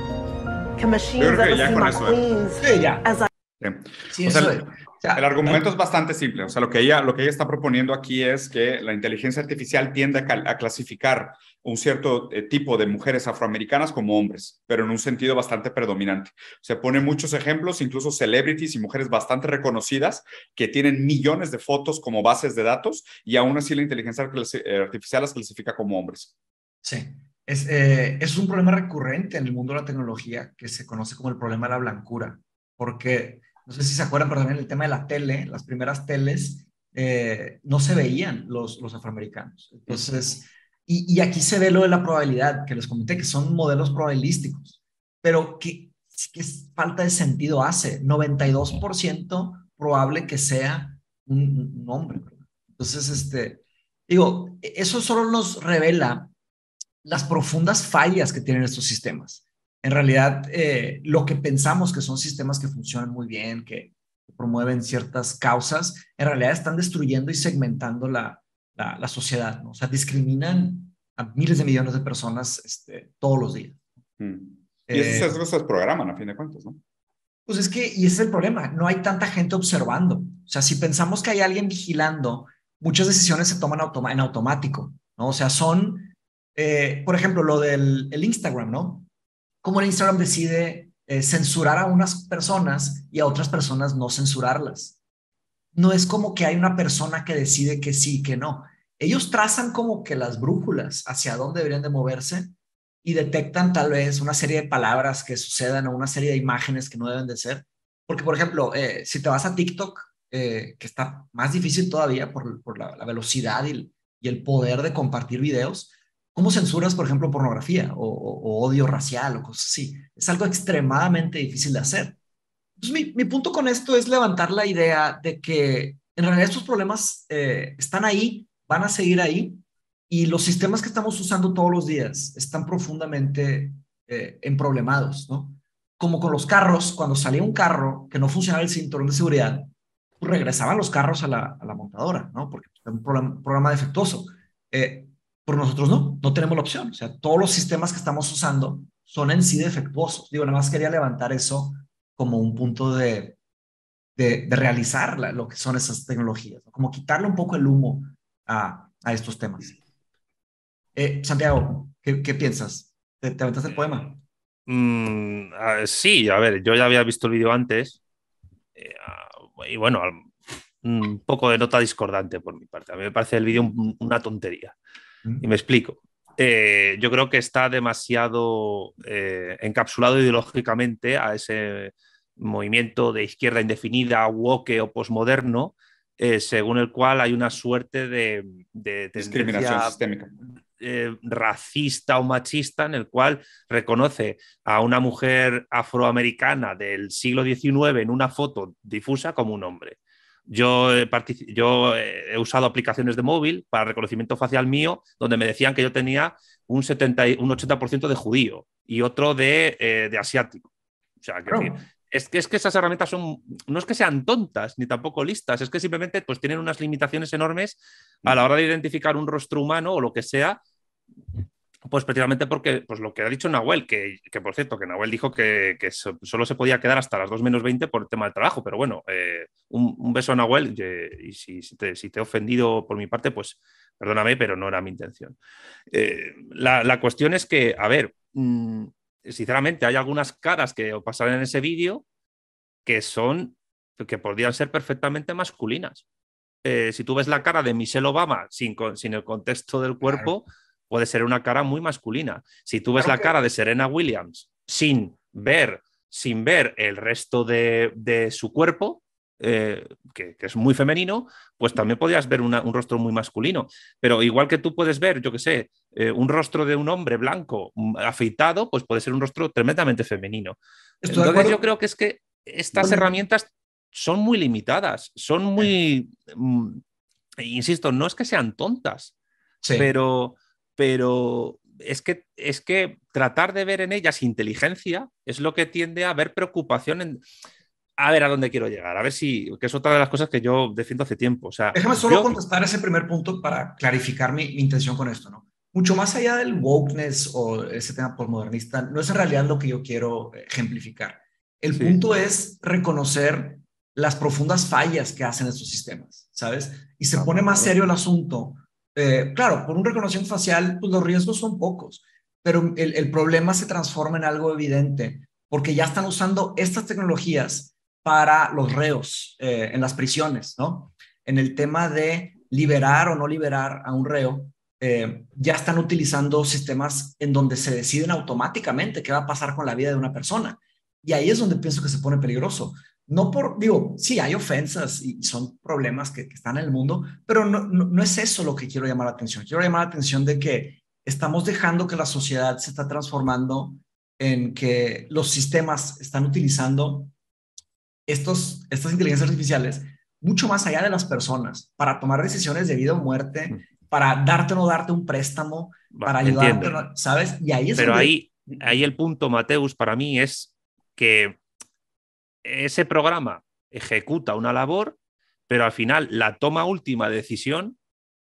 Can machines Yo creo que ever ya see con my eso, ¿eh? queens Sí, ya. as I Sí. Sí, O sea, eso el- es. O sea, El argumento es bastante simple. O sea, lo que ella, lo que ella está proponiendo aquí es que la inteligencia artificial tiende a, cal- a clasificar un cierto eh, tipo de mujeres afroamericanas como hombres, pero en un sentido bastante predominante. Se pone muchos ejemplos, incluso celebrities y mujeres bastante reconocidas que tienen millones de fotos como bases de datos y aún así la inteligencia clasi- eh, artificial las clasifica como hombres. Sí, es, eh, es un problema recurrente en el mundo de la tecnología que se conoce como el problema de la blancura, porque no sé si se acuerdan, pero también el tema de la tele, las primeras teles, eh, no se veían los, los afroamericanos. Entonces, y, y aquí se ve lo de la probabilidad, que les comenté, que son modelos probabilísticos, pero ¿qué, qué falta de sentido hace? noventa y dos por ciento probable que sea un, un hombre. Entonces, este, digo, eso solo nos revela las profundas fallas que tienen estos sistemas. En realidad, eh, lo que pensamos que son sistemas que funcionan muy bien, que promueven ciertas causas, en realidad están destruyendo y segmentando la, la, la sociedad, ¿no? O sea, discriminan a miles de millones de personas este, todos los días. Mm. Y esos Eh, sesgos se programan a fin de cuentas, ¿no? Pues es que, y ese es el problema, no hay tanta gente observando. O sea, si pensamos que hay alguien vigilando, muchas decisiones se toman automa en automático, ¿no? O sea, son, eh, por ejemplo, lo del el Instagram, ¿no? Cómo el Instagram decide eh, censurar a unas personas y a otras personas no censurarlas. No es como que hay una persona que decide que sí, que no. Ellos trazan como que las brújulas hacia dónde deberían de moverse y detectan tal vez una serie de palabras que sucedan o una serie de imágenes que no deben de ser. Porque, por ejemplo, eh, si te vas a TikTok, eh, que está más difícil todavía por, por la, la velocidad y el, y el poder de compartir videos, ¿cómo censuras, por ejemplo, pornografía o, o, o odio racial o cosas así? Es algo extremadamente difícil de hacer. Entonces, mi, mi punto con esto es levantar la idea de que en realidad estos problemas eh, están ahí, van a seguir ahí, y los sistemas que estamos usando todos los días están profundamente eh, emproblemados, ¿no? Como con los carros, cuando salía un carro que no funcionaba el cinturón de seguridad, pues regresaban los carros a la, a la montadora, ¿no? Porque era un programa, programa defectuoso. Eh, Pero nosotros no, no tenemos la opción. O sea, todos los sistemas que estamos usando son en sí defectuosos. Digo, nada más quería levantar eso como un punto de, de, de realizar la, lo que son esas tecnologías, ¿no? Como quitarle un poco el humo a, a estos temas. Eh, Santiago, ¿qué, qué piensas? ¿Te, te aventaste el poema? Mm, a- sí, a ver, yo ya había visto el vídeo antes eh, y bueno, al- un poco de nota discordante por mi parte. A mí me parece el vídeo un- una tontería. Y me explico. Eh, yo creo que está demasiado eh, encapsulado ideológicamente a ese movimiento de izquierda indefinida, woke o posmoderno, eh, según el cual hay una suerte de, de Discriminación tendencia sistémica. eh, racista o machista en el cual reconoce a una mujer afroamericana del siglo diecinueve en una foto difusa como un hombre. Yo he, yo he usado aplicaciones de móvil para reconocimiento facial mío donde me decían que yo tenía un, setenta, un ochenta por ciento de judío y otro de, eh, de asiático. O sea, que Claro. decir, Es que, es que esas herramientas son, no es que sean tontas ni tampoco listas, es que simplemente pues, tienen unas limitaciones enormes a la hora de identificar un rostro humano o lo que sea, pues precisamente porque pues, lo que ha dicho Nahuel, que, que por cierto, que Nahuel dijo que, que so, solo se podía quedar hasta las dos menos veinte por el tema del trabajo, pero bueno, eh, un, un beso a Nahuel y, y si, si, te, si te he ofendido por mi parte, pues perdóname, pero no era mi intención. Eh, la, la cuestión es que, a ver... Mmm, sinceramente, hay algunas caras que pasan en ese vídeo que son, que podrían ser perfectamente masculinas. Eh, si tú ves la cara de Michelle Obama sin, sin el contexto del cuerpo, claro, puede ser una cara muy masculina. Si tú ves claro la que... cara de Serena Williams sin ver, sin ver el resto de, de su cuerpo, eh, que, que es muy femenino, pues también podrías ver una, un rostro muy masculino. Pero igual que tú puedes ver, yo qué sé, eh, un rostro de un hombre blanco afeitado, pues puede ser un rostro tremendamente femenino. Estoy Entonces yo creo que es que estas bueno. herramientas son muy limitadas, son muy... Mm, insisto, no es que sean tontas, sí. pero, pero es, que, es que tratar de ver en ellas inteligencia es lo que tiende a ver preocupación en... A ver a dónde quiero llegar, a ver si, que es otra de las cosas que yo defiendo hace tiempo. O sea, déjame solo yo... contestar ese primer punto para clarificar mi, mi intención con esto, ¿no? Mucho más allá del wokeness o ese tema postmodernista, no es en realidad lo que yo quiero ejemplificar. El sí. punto es reconocer las profundas fallas que hacen estos sistemas, ¿sabes? Y se pone más serio el asunto. Eh, claro, por un reconocimiento facial, pues los riesgos son pocos, pero el, el problema se transforma en algo evidente, porque ya están usando estas tecnologías para los reos eh, en las prisiones, ¿no? En el tema de liberar o no liberar a un reo, eh, ya están utilizando sistemas en donde se deciden automáticamente qué va a pasar con la vida de una persona. Y ahí es donde pienso que se pone peligroso. No por, digo, sí, hay ofensas y son problemas que, que están en el mundo, pero no, no, no es eso lo que quiero llamar la atención. Quiero llamar la atención de que estamos dejando que la sociedad se está transformando en que los sistemas están utilizando estos, estas inteligencias artificiales mucho más allá de las personas para tomar decisiones de vida o muerte, para darte o no darte un préstamo, para ayudarte, ¿no? ¿Sabes? Y ahí es Pero donde... ahí, ahí el punto, Mateus, para mí es que ese programa ejecuta una labor, pero al final la toma última de decisión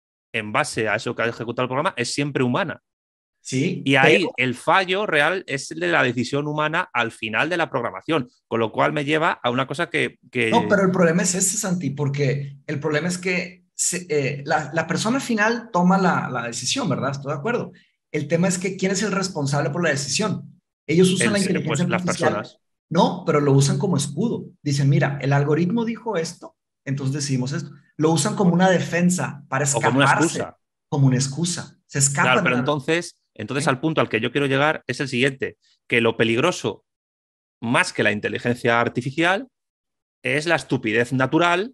en base a eso que ha ejecutado el programa es siempre humana. Sí, y ahí pero... el fallo real es el de la decisión humana al final de la programación, con lo cual me lleva a una cosa que... que... No, pero el problema es ese, Santi, porque el problema es que se, eh, la, la persona final toma la, la decisión, ¿verdad? Estoy de acuerdo. El tema es que ¿quién es el responsable por la decisión? Ellos usan el, la inteligencia pues, artificial. Las personas. No, pero lo usan como escudo. Dicen, mira, el algoritmo dijo esto, entonces decidimos esto. Lo usan como una defensa para escaparse. O como una excusa. Como una excusa. Se escapan. Claro, pero entonces... Entonces, ¿sí? Al punto al que yo quiero llegar es el siguiente, que lo peligroso, más que la inteligencia artificial, es la estupidez natural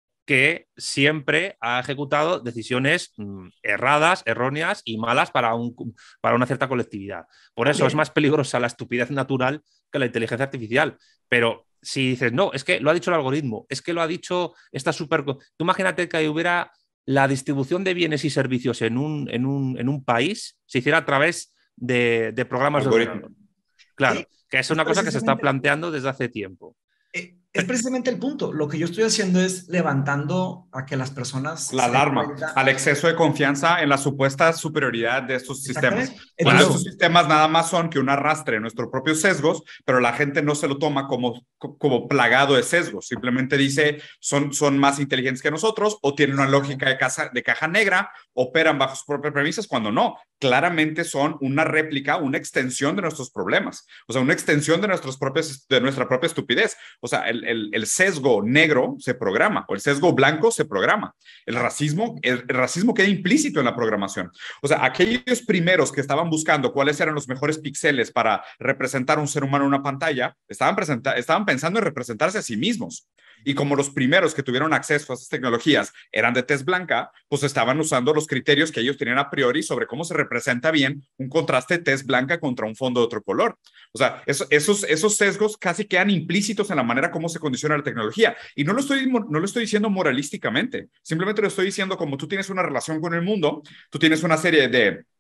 que siempre ha ejecutado decisiones mmm, erradas, erróneas y malas para, un, para una cierta colectividad. Por eso Bien. Es más peligrosa la estupidez natural que la inteligencia artificial. Pero si dices, no, es que lo ha dicho el algoritmo, es que lo ha dicho esta super... Tú imagínate que hubiera... la distribución de bienes y servicios en un, en un, en un país se hiciera a través de, de programas algoritmo. De ordenador. Claro, sí, que es una es cosa que se está planteando desde hace tiempo. Eh, es precisamente el punto. Lo que yo estoy haciendo es levantando a que las personas... La alarma, cuenta... al exceso de confianza en la supuesta superioridad de estos sistemas. Bueno, estos sistemas nada más son que un arrastre de nuestros propios sesgos, pero la gente no se lo toma como, como plagado de sesgos. Simplemente dice, son, son más inteligentes que nosotros o tienen una lógica de, casa, de caja negra, operan bajo sus propias premisas, cuando no. Claramente son una réplica, una extensión de nuestros problemas. O sea, una extensión de, nuestros propios, de nuestra propia estupidez. O sea, el, el, el sesgo negro se programa o el sesgo blanco se programa. El racismo, el, el racismo queda implícito en la programación. O sea, aquellos primeros que estaban buscando cuáles eran los mejores píxeles para representar un ser humano en una pantalla, estaban, estaban pensando en representarse a sí mismos. Y como los primeros que tuvieron acceso a esas tecnologías eran de tez blanca, pues estaban usando los criterios que ellos tenían a priori sobre cómo se representa bien un contraste de tez blanca contra un fondo de otro color. O sea, eso, esos, esos sesgos casi quedan implícitos en la manera como se condiciona la tecnología. Y no lo estoy, no lo estoy diciendo moralísticamente, simplemente lo estoy diciendo como tú tienes una relación con el mundo, tú tienes una serie de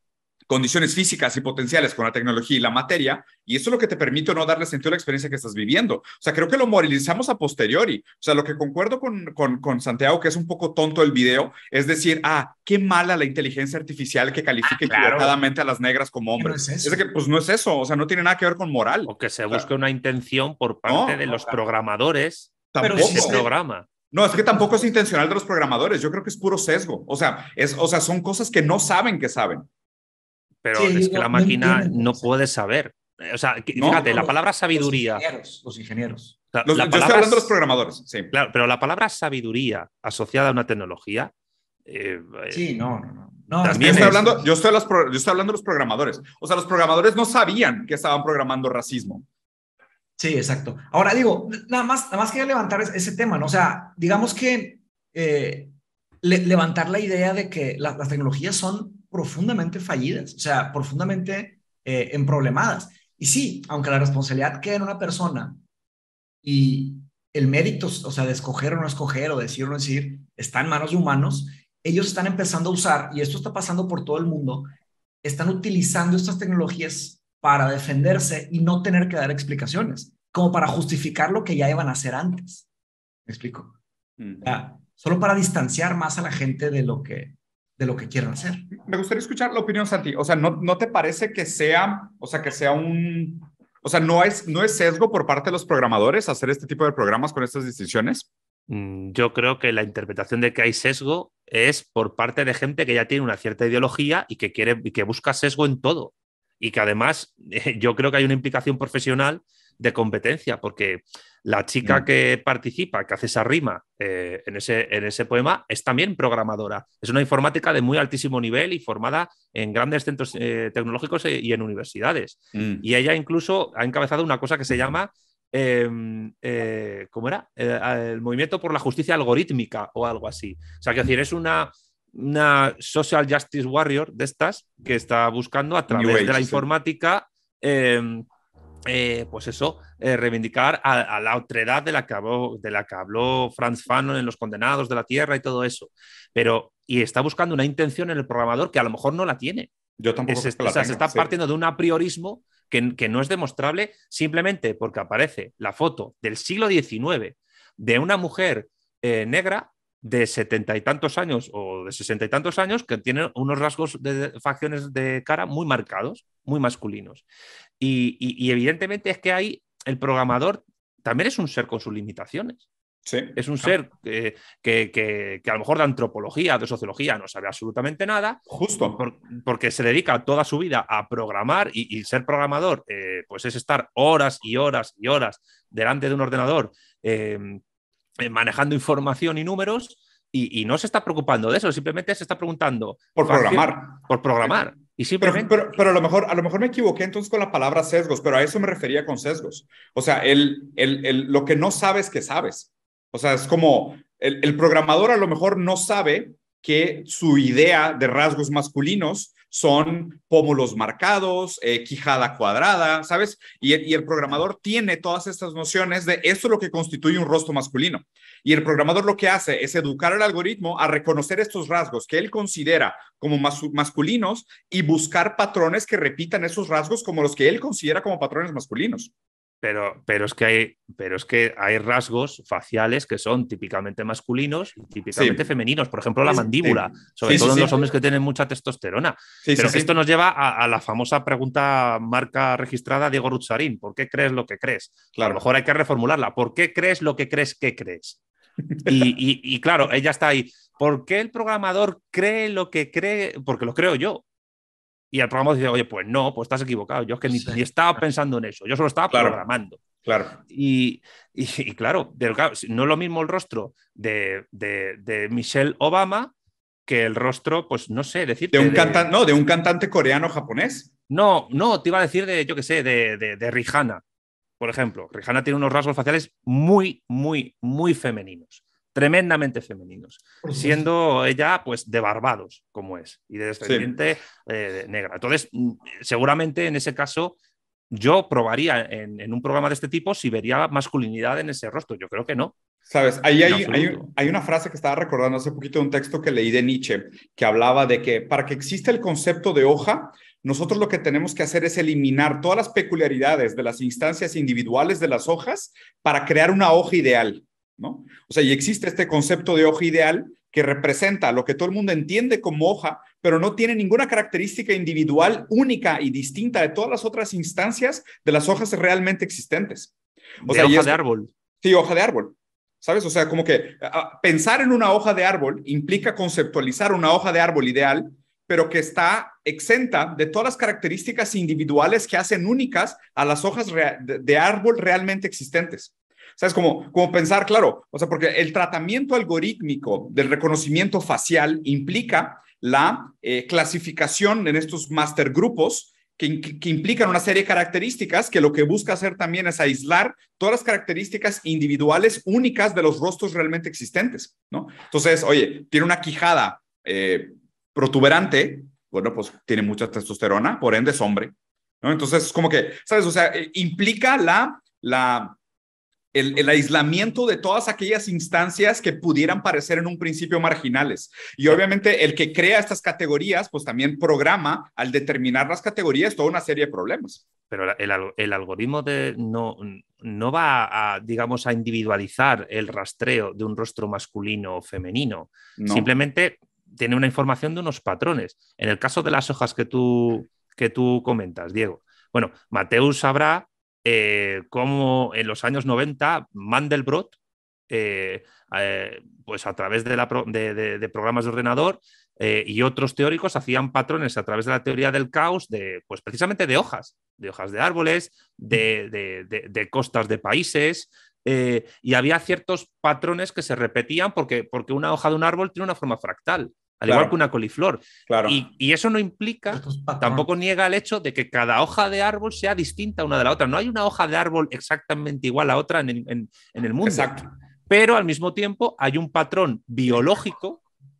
condiciones físicas y potenciales con la tecnología y la materia, y eso es lo que te permite o no darle sentido a la experiencia que estás viviendo. O sea, creo que lo moralizamos a posteriori. O sea, lo que concuerdo con, con, con Santiago, que es un poco tonto el video, es decir, ah, qué mala la inteligencia artificial que califique ah, claro. equivocadamente a las negras como hombres. No es, es que, pues no es eso, o sea, no tiene nada que ver con moral. O que se busque una intención por parte no, de los no, programadores tampoco. de ese programa. No, es que tampoco es intencional de los programadores. Yo creo que es puro sesgo. O sea, es, o sea son cosas que no saben que saben. Pero sí, es que no, la máquina no, no puede saber. O sea, que, no, fíjate, no, la palabra sabiduría... Los ingenieros. Los ingenieros. O sea, los, la yo estoy hablando de los programadores, sí. Claro, pero la palabra sabiduría asociada a una tecnología... Eh, sí, no, no, no. no también yo, estoy es... hablando, yo, estoy los, yo estoy hablando de los programadores. O sea, los programadores no sabían que estaban programando racismo. Sí, exacto. Ahora digo, nada más, nada más quería levantar ese tema, ¿no? O sea, digamos que eh, le, levantar la idea de que la, las tecnologías son profundamente fallidas, o sea, profundamente eh, emproblemadas. Y sí, aunque la responsabilidad queda en una persona y el mérito, o sea, de escoger o no escoger, o decir o no decir, está en manos de humanos, ellos están empezando a usar, y esto está pasando por todo el mundo, están utilizando estas tecnologías para defenderse y no tener que dar explicaciones, como para justificar lo que ya iban a hacer antes. ¿Me explico? Mm. O sea, solo para distanciar más a la gente de lo que de lo que quieran hacer. Me gustaría escuchar la opinión, Santi. O sea, ¿no, no te parece que sea, o sea, que sea un, o sea, no es, no es sesgo por parte de los programadores hacer este tipo de programas con estas distinciones? Yo creo que la interpretación de que hay sesgo es por parte de gente que ya tiene una cierta ideología y que quiere, y que busca sesgo en todo. Y que además eh, yo creo que hay una implicación profesional de competencia, porque la chica mm. que participa, que hace esa rima eh, en, ese, en ese poema, es también programadora. Es una informática de muy altísimo nivel y formada en grandes centros eh, tecnológicos y en universidades. Mm. Y ella incluso ha encabezado una cosa que se llama, eh, eh, ¿cómo era? Eh, el Movimiento por la Justicia Algorítmica o algo así. O sea, quiero decir, es una... una social justice warrior de estas que está buscando a través New de la Age, informática eh, eh, pues eso, eh, reivindicar a, a la otredad de la, que habló, de la que habló Franz Fanon en Los Condenados de la Tierra y todo eso, pero y está buscando una intención en el programador que a lo mejor no la tiene. Yo tampoco es, que la o sea, tenga, se está sí. partiendo de un apriorismo que, que no es demostrable simplemente porque aparece la foto del siglo diecinueve de una mujer eh, negra de setenta y tantos años o de sesenta y tantos años que tiene unos rasgos de, de facciones de cara muy marcados, muy masculinos. Y, y, y evidentemente es que hay, el programador también es un ser con sus limitaciones. Sí. Es un ser que, que, que, que a lo mejor de antropología, de sociología no sabe absolutamente nada. Justo. Por, porque se dedica toda su vida a programar y, y ser programador eh, pues es estar horas y horas y horas delante de un ordenador eh, manejando información y números y, y no se está preocupando de eso, simplemente se está preguntando por programar. Por programar. Y simplemente... Pero, pero, pero a, lo mejor, a lo mejor me equivoqué entonces con la palabra sesgos, pero a eso me refería con sesgos. O sea, el, el, el, lo que no sabes que sabes. O sea, es como el, el programador a lo mejor no sabe que su idea de rasgos masculinos son pómulos marcados, eh, quijada cuadrada, ¿sabes? Y el, y el programador tiene todas estas nociones de esto es lo que constituye un rostro masculino. Y el programador lo que hace es educar al algoritmo a reconocer estos rasgos que él considera como mas masculinos y buscar patrones que repitan esos rasgos como los que él considera como patrones masculinos. Pero, pero, es que hay, pero es que hay rasgos faciales que son típicamente masculinos y típicamente sí. femeninos. Por ejemplo, la mandíbula, sí. sobre sí, todo sí, en los sí. hombres que tienen mucha testosterona. Sí, pero sí, esto sí. nos lleva a, a la famosa pregunta marca registrada Diego Rutzarín. ¿Por qué crees lo que crees? Claro. A lo mejor hay que reformularla. ¿Por qué crees lo que crees que crees? Y, y, y claro, ella está ahí. ¿Por qué el programador cree lo que cree? Porque lo creo yo. Y el programa dice, oye, pues no, pues estás equivocado. Yo es que ni, sí. ni estaba pensando en eso. Yo solo estaba claro. programando. Claro. Y, y, y claro, pero claro, no es lo mismo el rostro de, de, de Michelle Obama que el rostro, pues no sé, decirte... De un, de... cantante, no, de un cantante coreano-japonés. No, no, te iba a decir de, yo qué sé, de, de, de Rihanna, por ejemplo. Rihanna tiene unos rasgos faciales muy, muy, muy femeninos. Tremendamente femeninos, siendo ella pues de Barbados, como es, y de descendiente sí. eh, negra. Entonces, seguramente en ese caso yo probaría en, en un programa de este tipo si vería masculinidad en ese rostro. Yo creo que no. Sabes, ahí hay, hay, hay una frase que estaba recordando hace poquito de un texto que leí de Nietzsche, que hablaba de que para que exista el concepto de hoja, nosotros lo que tenemos que hacer es eliminar todas las peculiaridades de las instancias individuales de las hojas para crear una hoja ideal, ¿no? O sea, y existe este concepto de hoja ideal que representa lo que todo el mundo entiende como hoja, pero no tiene ninguna característica individual única y distinta de todas las otras instancias de las hojas realmente existentes. O de sea, hoja es, de árbol. Sí, hoja de árbol. ¿Sabes? O sea, como que uh, pensar en una hoja de árbol implica conceptualizar una hoja de árbol ideal, pero que está exenta de todas las características individuales que hacen únicas a las hojas de, de árbol realmente existentes. ¿Sabes? Como, como pensar, claro, o sea, porque el tratamiento algorítmico del reconocimiento facial implica la eh, clasificación en estos master grupos que, que implican una serie de características que lo que busca hacer también es aislar todas las características individuales únicas de los rostros realmente existentes, ¿no? Entonces, oye, tiene una quijada eh, protuberante, bueno, pues tiene mucha testosterona, por ende es hombre, ¿no? Entonces, como que, ¿sabes? O sea, eh, implica la, la, el, el aislamiento de todas aquellas instancias que pudieran parecer en un principio marginales. Y obviamente el que crea estas categorías, pues también programa al determinar las categorías toda una serie de problemas. Pero el, el algoritmo de, no, no va a, digamos, a individualizar el rastreo de un rostro masculino o femenino. No. Simplemente tiene una información de unos patrones. En el caso de las hojas que tú, que tú comentas, Diego, bueno, Mateus sabrá eh, cómo en los años noventa Mandelbrot, eh, eh, pues a través de, la pro, de, de, de programas de ordenador eh, y otros teóricos hacían patrones a través de la teoría del caos, de, pues precisamente de hojas, de hojas de árboles, de, de, de, de costas de países. Eh, y había ciertos patrones que se repetían porque, porque una hoja de un árbol tiene una forma fractal, al claro. igual que una coliflor. Claro. Y, y eso no implica, tampoco niega el hecho de que cada hoja de árbol sea distinta una de la otra. No hay una hoja de árbol exactamente igual a otra en el, en, en el mundo. Exacto. Pero al mismo tiempo hay un patrón biológico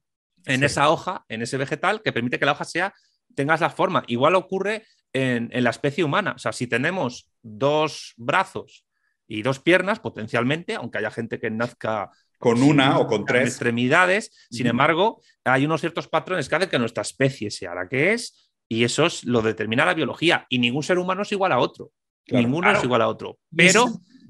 en sí. esa hoja, en ese vegetal, que permite que la hoja sea, tenga la forma. Igual ocurre en, en la especie humana. O sea, si tenemos dos brazos y dos piernas, potencialmente, aunque haya gente que nazca con una o con tres extremidades, sin embargo, hay unos ciertos patrones que hacen que nuestra especie sea la que es, y eso es, lo determina la biología, y ningún ser humano es igual a otro, claro, ninguno claro. es igual a otro, pero,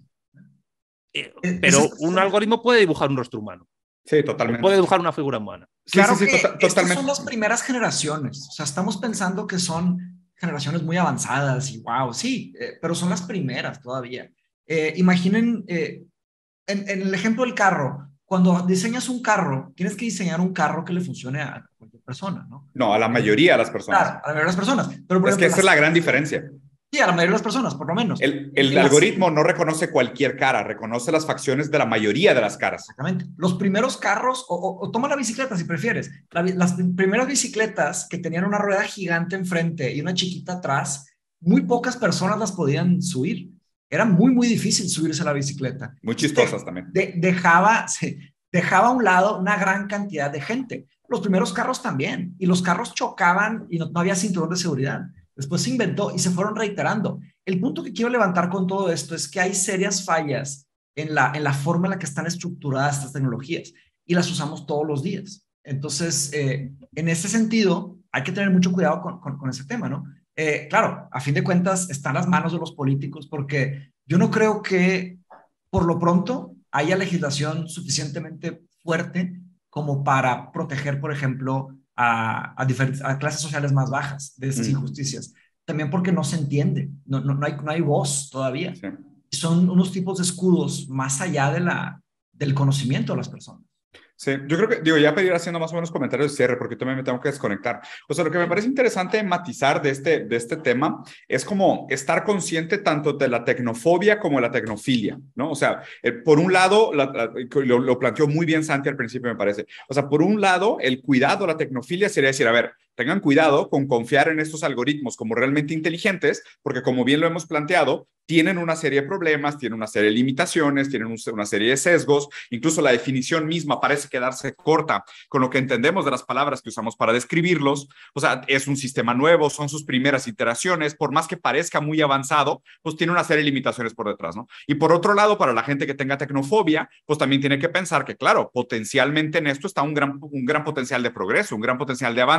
eh, pero un algoritmo puede dibujar un rostro humano. Sí, totalmente. Puede dibujar una figura humana. Claro sí, sí, que sí, to estas totalmente. son las primeras generaciones, o sea, estamos pensando que son generaciones muy avanzadas y wow, sí, eh, pero son las primeras todavía. Eh, imaginen, eh, en, en el ejemplo del carro, cuando diseñas un carro, tienes que diseñar un carro que le funcione a cualquier persona, ¿no? No, a la mayoría de las personas. Claro, a la mayoría de las personas. Pero por es ejemplo, que esa es la gran diferencia. Sí, a la mayoría de las personas, por lo menos. El, el algoritmo no reconoce cualquier cara, reconoce las facciones de la mayoría de las caras. Exactamente. Los primeros carros, o, o, o toma la bicicleta si prefieres, la, las primeras bicicletas que tenían una rueda gigante enfrente y una chiquita atrás, muy pocas personas las podían subir. Era muy, muy difícil subirse a la bicicleta. Muy chistosas de, también. De, dejaba, sí, dejaba a un lado una gran cantidad de gente. Los primeros carros también. Y los carros chocaban y no, no había cinturón de seguridad. Después se inventó y se fueron reiterando. El punto que quiero levantar con todo esto es que hay serias fallas en la, en la forma en la que están estructuradas estas tecnologías y las usamos todos los días. Entonces, eh, en ese sentido, hay que tener mucho cuidado con, con, con ese tema, ¿no? Eh, claro, a fin de cuentas está en las manos de los políticos porque yo no creo que por lo pronto haya legislación suficientemente fuerte como para proteger, por ejemplo, a, a, a clases sociales más bajas de estas mm. injusticias. También porque no se entiende, no, no, no, hay, no hay voz todavía. Sí. Son unos tipos de escudos más allá de la, del conocimiento de las personas. Sí, yo creo que, digo, ya para ir haciendo más o menos comentarios de cierre, porque también me tengo que desconectar. O sea, lo que me parece interesante matizar de este, de este tema es como estar consciente tanto de la tecnofobia como de la tecnofilia, ¿no? O sea, eh, por un lado, la, la, lo, lo planteó muy bien Santi al principio, me parece. O sea, por un lado, el cuidado a la tecnofilia sería decir, a ver, tengan cuidado con confiar en estos algoritmos como realmente inteligentes, porque como bien lo hemos planteado, tienen una serie de problemas, tienen una serie de limitaciones, tienen un, una serie de sesgos, incluso la definición misma parece quedarse corta con lo que entendemos de las palabras que usamos para describirlos. O sea, es un sistema nuevo, son sus primeras iteraciones, por más que parezca muy avanzado, pues tiene una serie de limitaciones por detrás, ¿no? Y por otro lado, para la gente que tenga tecnofobia, pues también tiene que pensar que, claro, potencialmente en esto está un gran, un gran potencial de progreso, un gran potencial de avance,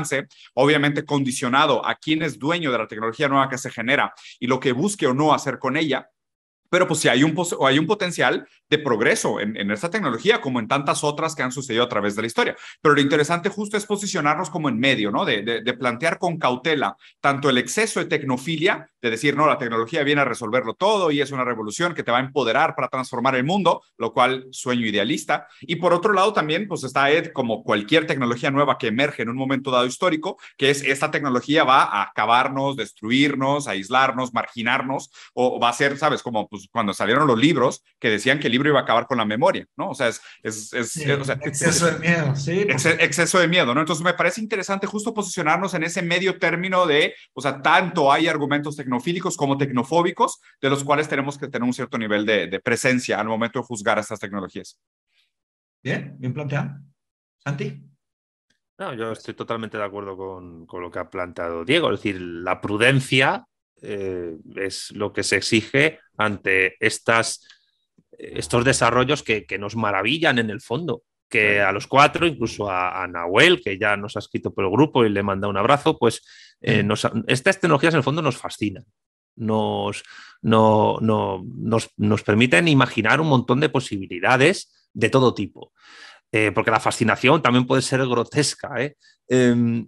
obviamente condicionado a quién es dueño de la tecnología nueva que se genera y lo que busque o no hacer con ella. Pero pues sí hay un, hay un potencial de progreso en, en esta tecnología, como en tantas otras que han sucedido a través de la historia. Pero lo interesante justo es posicionarnos como en medio, ¿no? De, de, de plantear con cautela tanto el exceso de tecnofilia, de decir, no, la tecnología viene a resolverlo todo y es una revolución que te va a empoderar para transformar el mundo, lo cual sueño idealista. Y por otro lado también, pues está Ed, como cualquier tecnología nueva que emerge en un momento dado histórico, que es esta tecnología va a acabarnos, destruirnos, aislarnos, marginarnos, o va a ser, ¿sabes? Como pues, cuando salieron los libros que decían que el libro iba a acabar con la memoria, ¿no? O sea, es... es, es, sí, es o sea, exceso de miedo, sí. Ex, exceso de miedo, ¿no? Entonces me parece interesante justo posicionarnos en ese medio término de, o sea, tanto hay argumentos tecnofílicos como tecnofóbicos, de los cuales tenemos que tener un cierto nivel de, de presencia al momento de juzgar estas tecnologías. Bien, bien planteado. Santi. No, yo estoy totalmente de acuerdo con, con lo que ha planteado Diego, es decir, la prudencia eh, es lo que se exige ante estas, estos desarrollos que, que nos maravillan en el fondo, que a los cuatro, incluso a, a Nahuel, que ya nos ha escrito por el grupo y le manda un abrazo, pues eh, nos, estas tecnologías en el fondo nos fascinan, nos, no, no, nos, nos permiten imaginar un montón de posibilidades de todo tipo, eh, porque la fascinación también puede ser grotesca, ¿eh? Eh,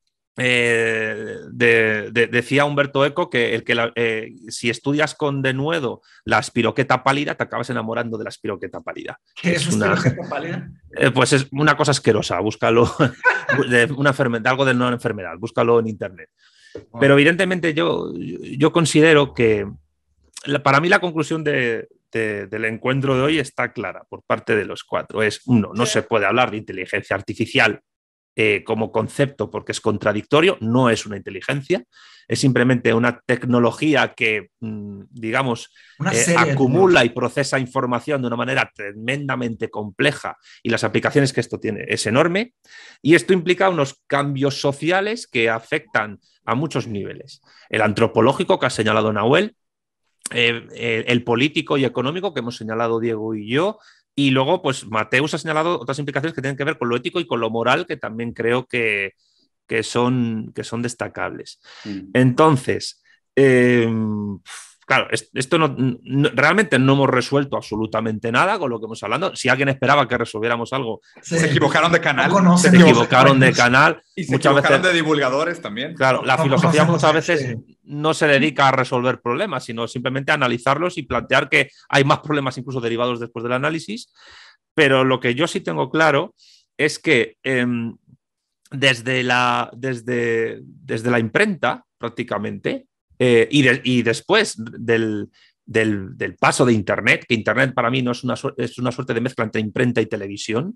Eh, de, de, decía Humberto Eco que, el que la, eh, si estudias con denuedo la espiroqueta pálida, te acabas enamorando de la espiroqueta pálida. ¿Qué es, es una espiroqueta pálida? Eh, pues es una cosa asquerosa, búscalo, de una enfermedad, algo de no enfermedad, búscalo en internet. Wow. Pero evidentemente yo, yo considero que la, para mí la conclusión de, de, del encuentro de hoy está clara por parte de los cuatro. Es, uno, no se puede hablar de inteligencia artificial Eh, como concepto porque es contradictorio, no es una inteligencia, es simplemente una tecnología que, mmm, digamos, eh, acumula y procesa información de una manera tremendamente compleja y las aplicaciones que esto tiene es enorme, y esto implica unos cambios sociales que afectan a muchos niveles. El antropológico que ha señalado Nahuel, eh, eh, el político y económico que hemos señalado Diego y yo. Y luego, pues Mateus ha señalado otras implicaciones que tienen que ver con lo ético y con lo moral, que también creo que, que, son, que son destacables. Mm. Entonces, eh, claro, esto no, no, realmente no hemos resuelto absolutamente nada con lo que hemos hablado. Si alguien esperaba que resolviéramos algo, sí. Se equivocaron de canal. No se equivocaron de canal. Y se muchas equivocaron veces, de divulgadores también. Claro, la no, filosofía no, muchas veces sí. no se dedica a resolver problemas, sino simplemente a analizarlos y plantear que hay más problemas incluso derivados después del análisis. Pero lo que yo sí tengo claro es que eh, desde, la, desde, desde la imprenta, prácticamente, eh, y, de, y después del, del, del paso de Internet, que Internet para mí no es una, es una suerte de mezcla entre imprenta y televisión,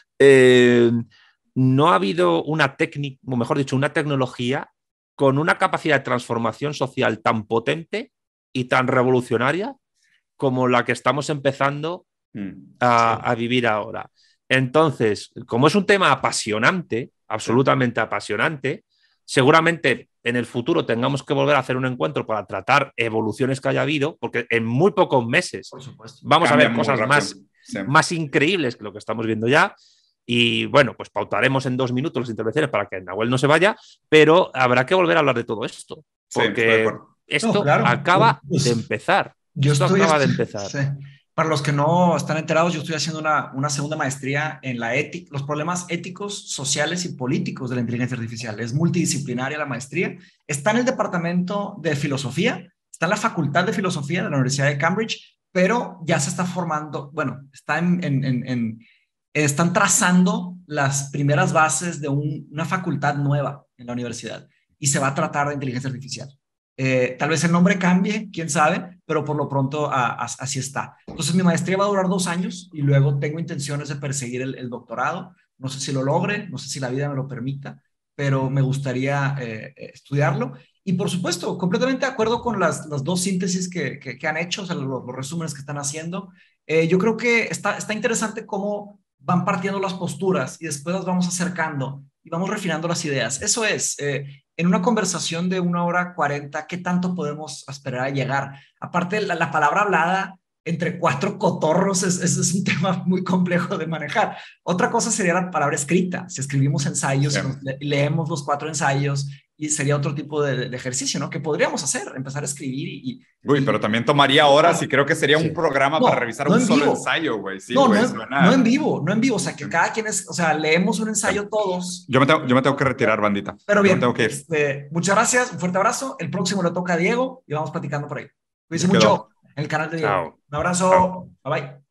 eh, no ha habido una técnica, o mejor dicho, una tecnología con una capacidad de transformación social tan potente y tan revolucionaria como la que estamos empezando a, a vivir ahora. Entonces, como es un tema apasionante, absolutamente apasionante, seguramente en el futuro tengamos que volver a hacer un encuentro para tratar evoluciones que haya habido, porque en muy pocos meses vamos Cambia a ver cosas más, sí. más increíbles que lo que estamos viendo ya. Y bueno, pues pautaremos en dos minutos las intervenciones para que Nahuel no se vaya, pero habrá que volver a hablar de todo esto, porque sí, esto no, claro. acaba pues, de empezar. Yo esto estoy, acaba de empezar. Sí. Para los que no están enterados, yo estoy haciendo una, una segunda maestría en la ética, los problemas éticos, sociales y políticos de la inteligencia artificial. Es multidisciplinaria la maestría. Está en el departamento de filosofía, está en la facultad de filosofía de la Universidad de Cambridge, pero ya se está formando, bueno, está en, en, en, en están trazando las primeras bases de un, una facultad nueva en la universidad y se va a tratar de inteligencia artificial. Eh, tal vez el nombre cambie, quién sabe, pero por lo pronto a, a, así está. Entonces mi maestría va a durar dos años y luego tengo intenciones de perseguir el, el doctorado. No sé si lo logre, no sé si la vida me lo permita, pero me gustaría eh, estudiarlo. Y por supuesto, completamente de acuerdo con las, las dos síntesis que, que, que han hecho, o sea, los, los resúmenes que están haciendo. Eh, yo creo que está, está interesante cómo van partiendo las posturas y después las vamos acercando y vamos refinando las ideas. Eso es, eh, en una conversación de una hora cuarenta, ¿qué tanto podemos esperar a llegar? Aparte, la, la palabra hablada entre cuatro cotorros es, es, es un tema muy complejo de manejar. Otra cosa sería la palabra escrita. Si escribimos ensayos, sí. le, leemos los cuatro ensayos, y sería otro tipo de, de ejercicio, ¿no? Que podríamos hacer, empezar a escribir y... Uy, y, pero también tomaría horas y creo que sería sí. un programa no, para revisar no un solo vivo. ensayo, güey. Sí, no, güey, no, suena... no en vivo, no en vivo. O sea, que cada quien es... O sea, leemos un ensayo todos. Yo me tengo, yo me tengo que retirar, bandita. Pero bien, yo me tengo que ir. Este, muchas gracias, un fuerte abrazo. El próximo le toca a Diego y vamos platicando por ahí. Cuídense mucho en el canal de Diego. Chao. Un abrazo. Chao. Bye bye.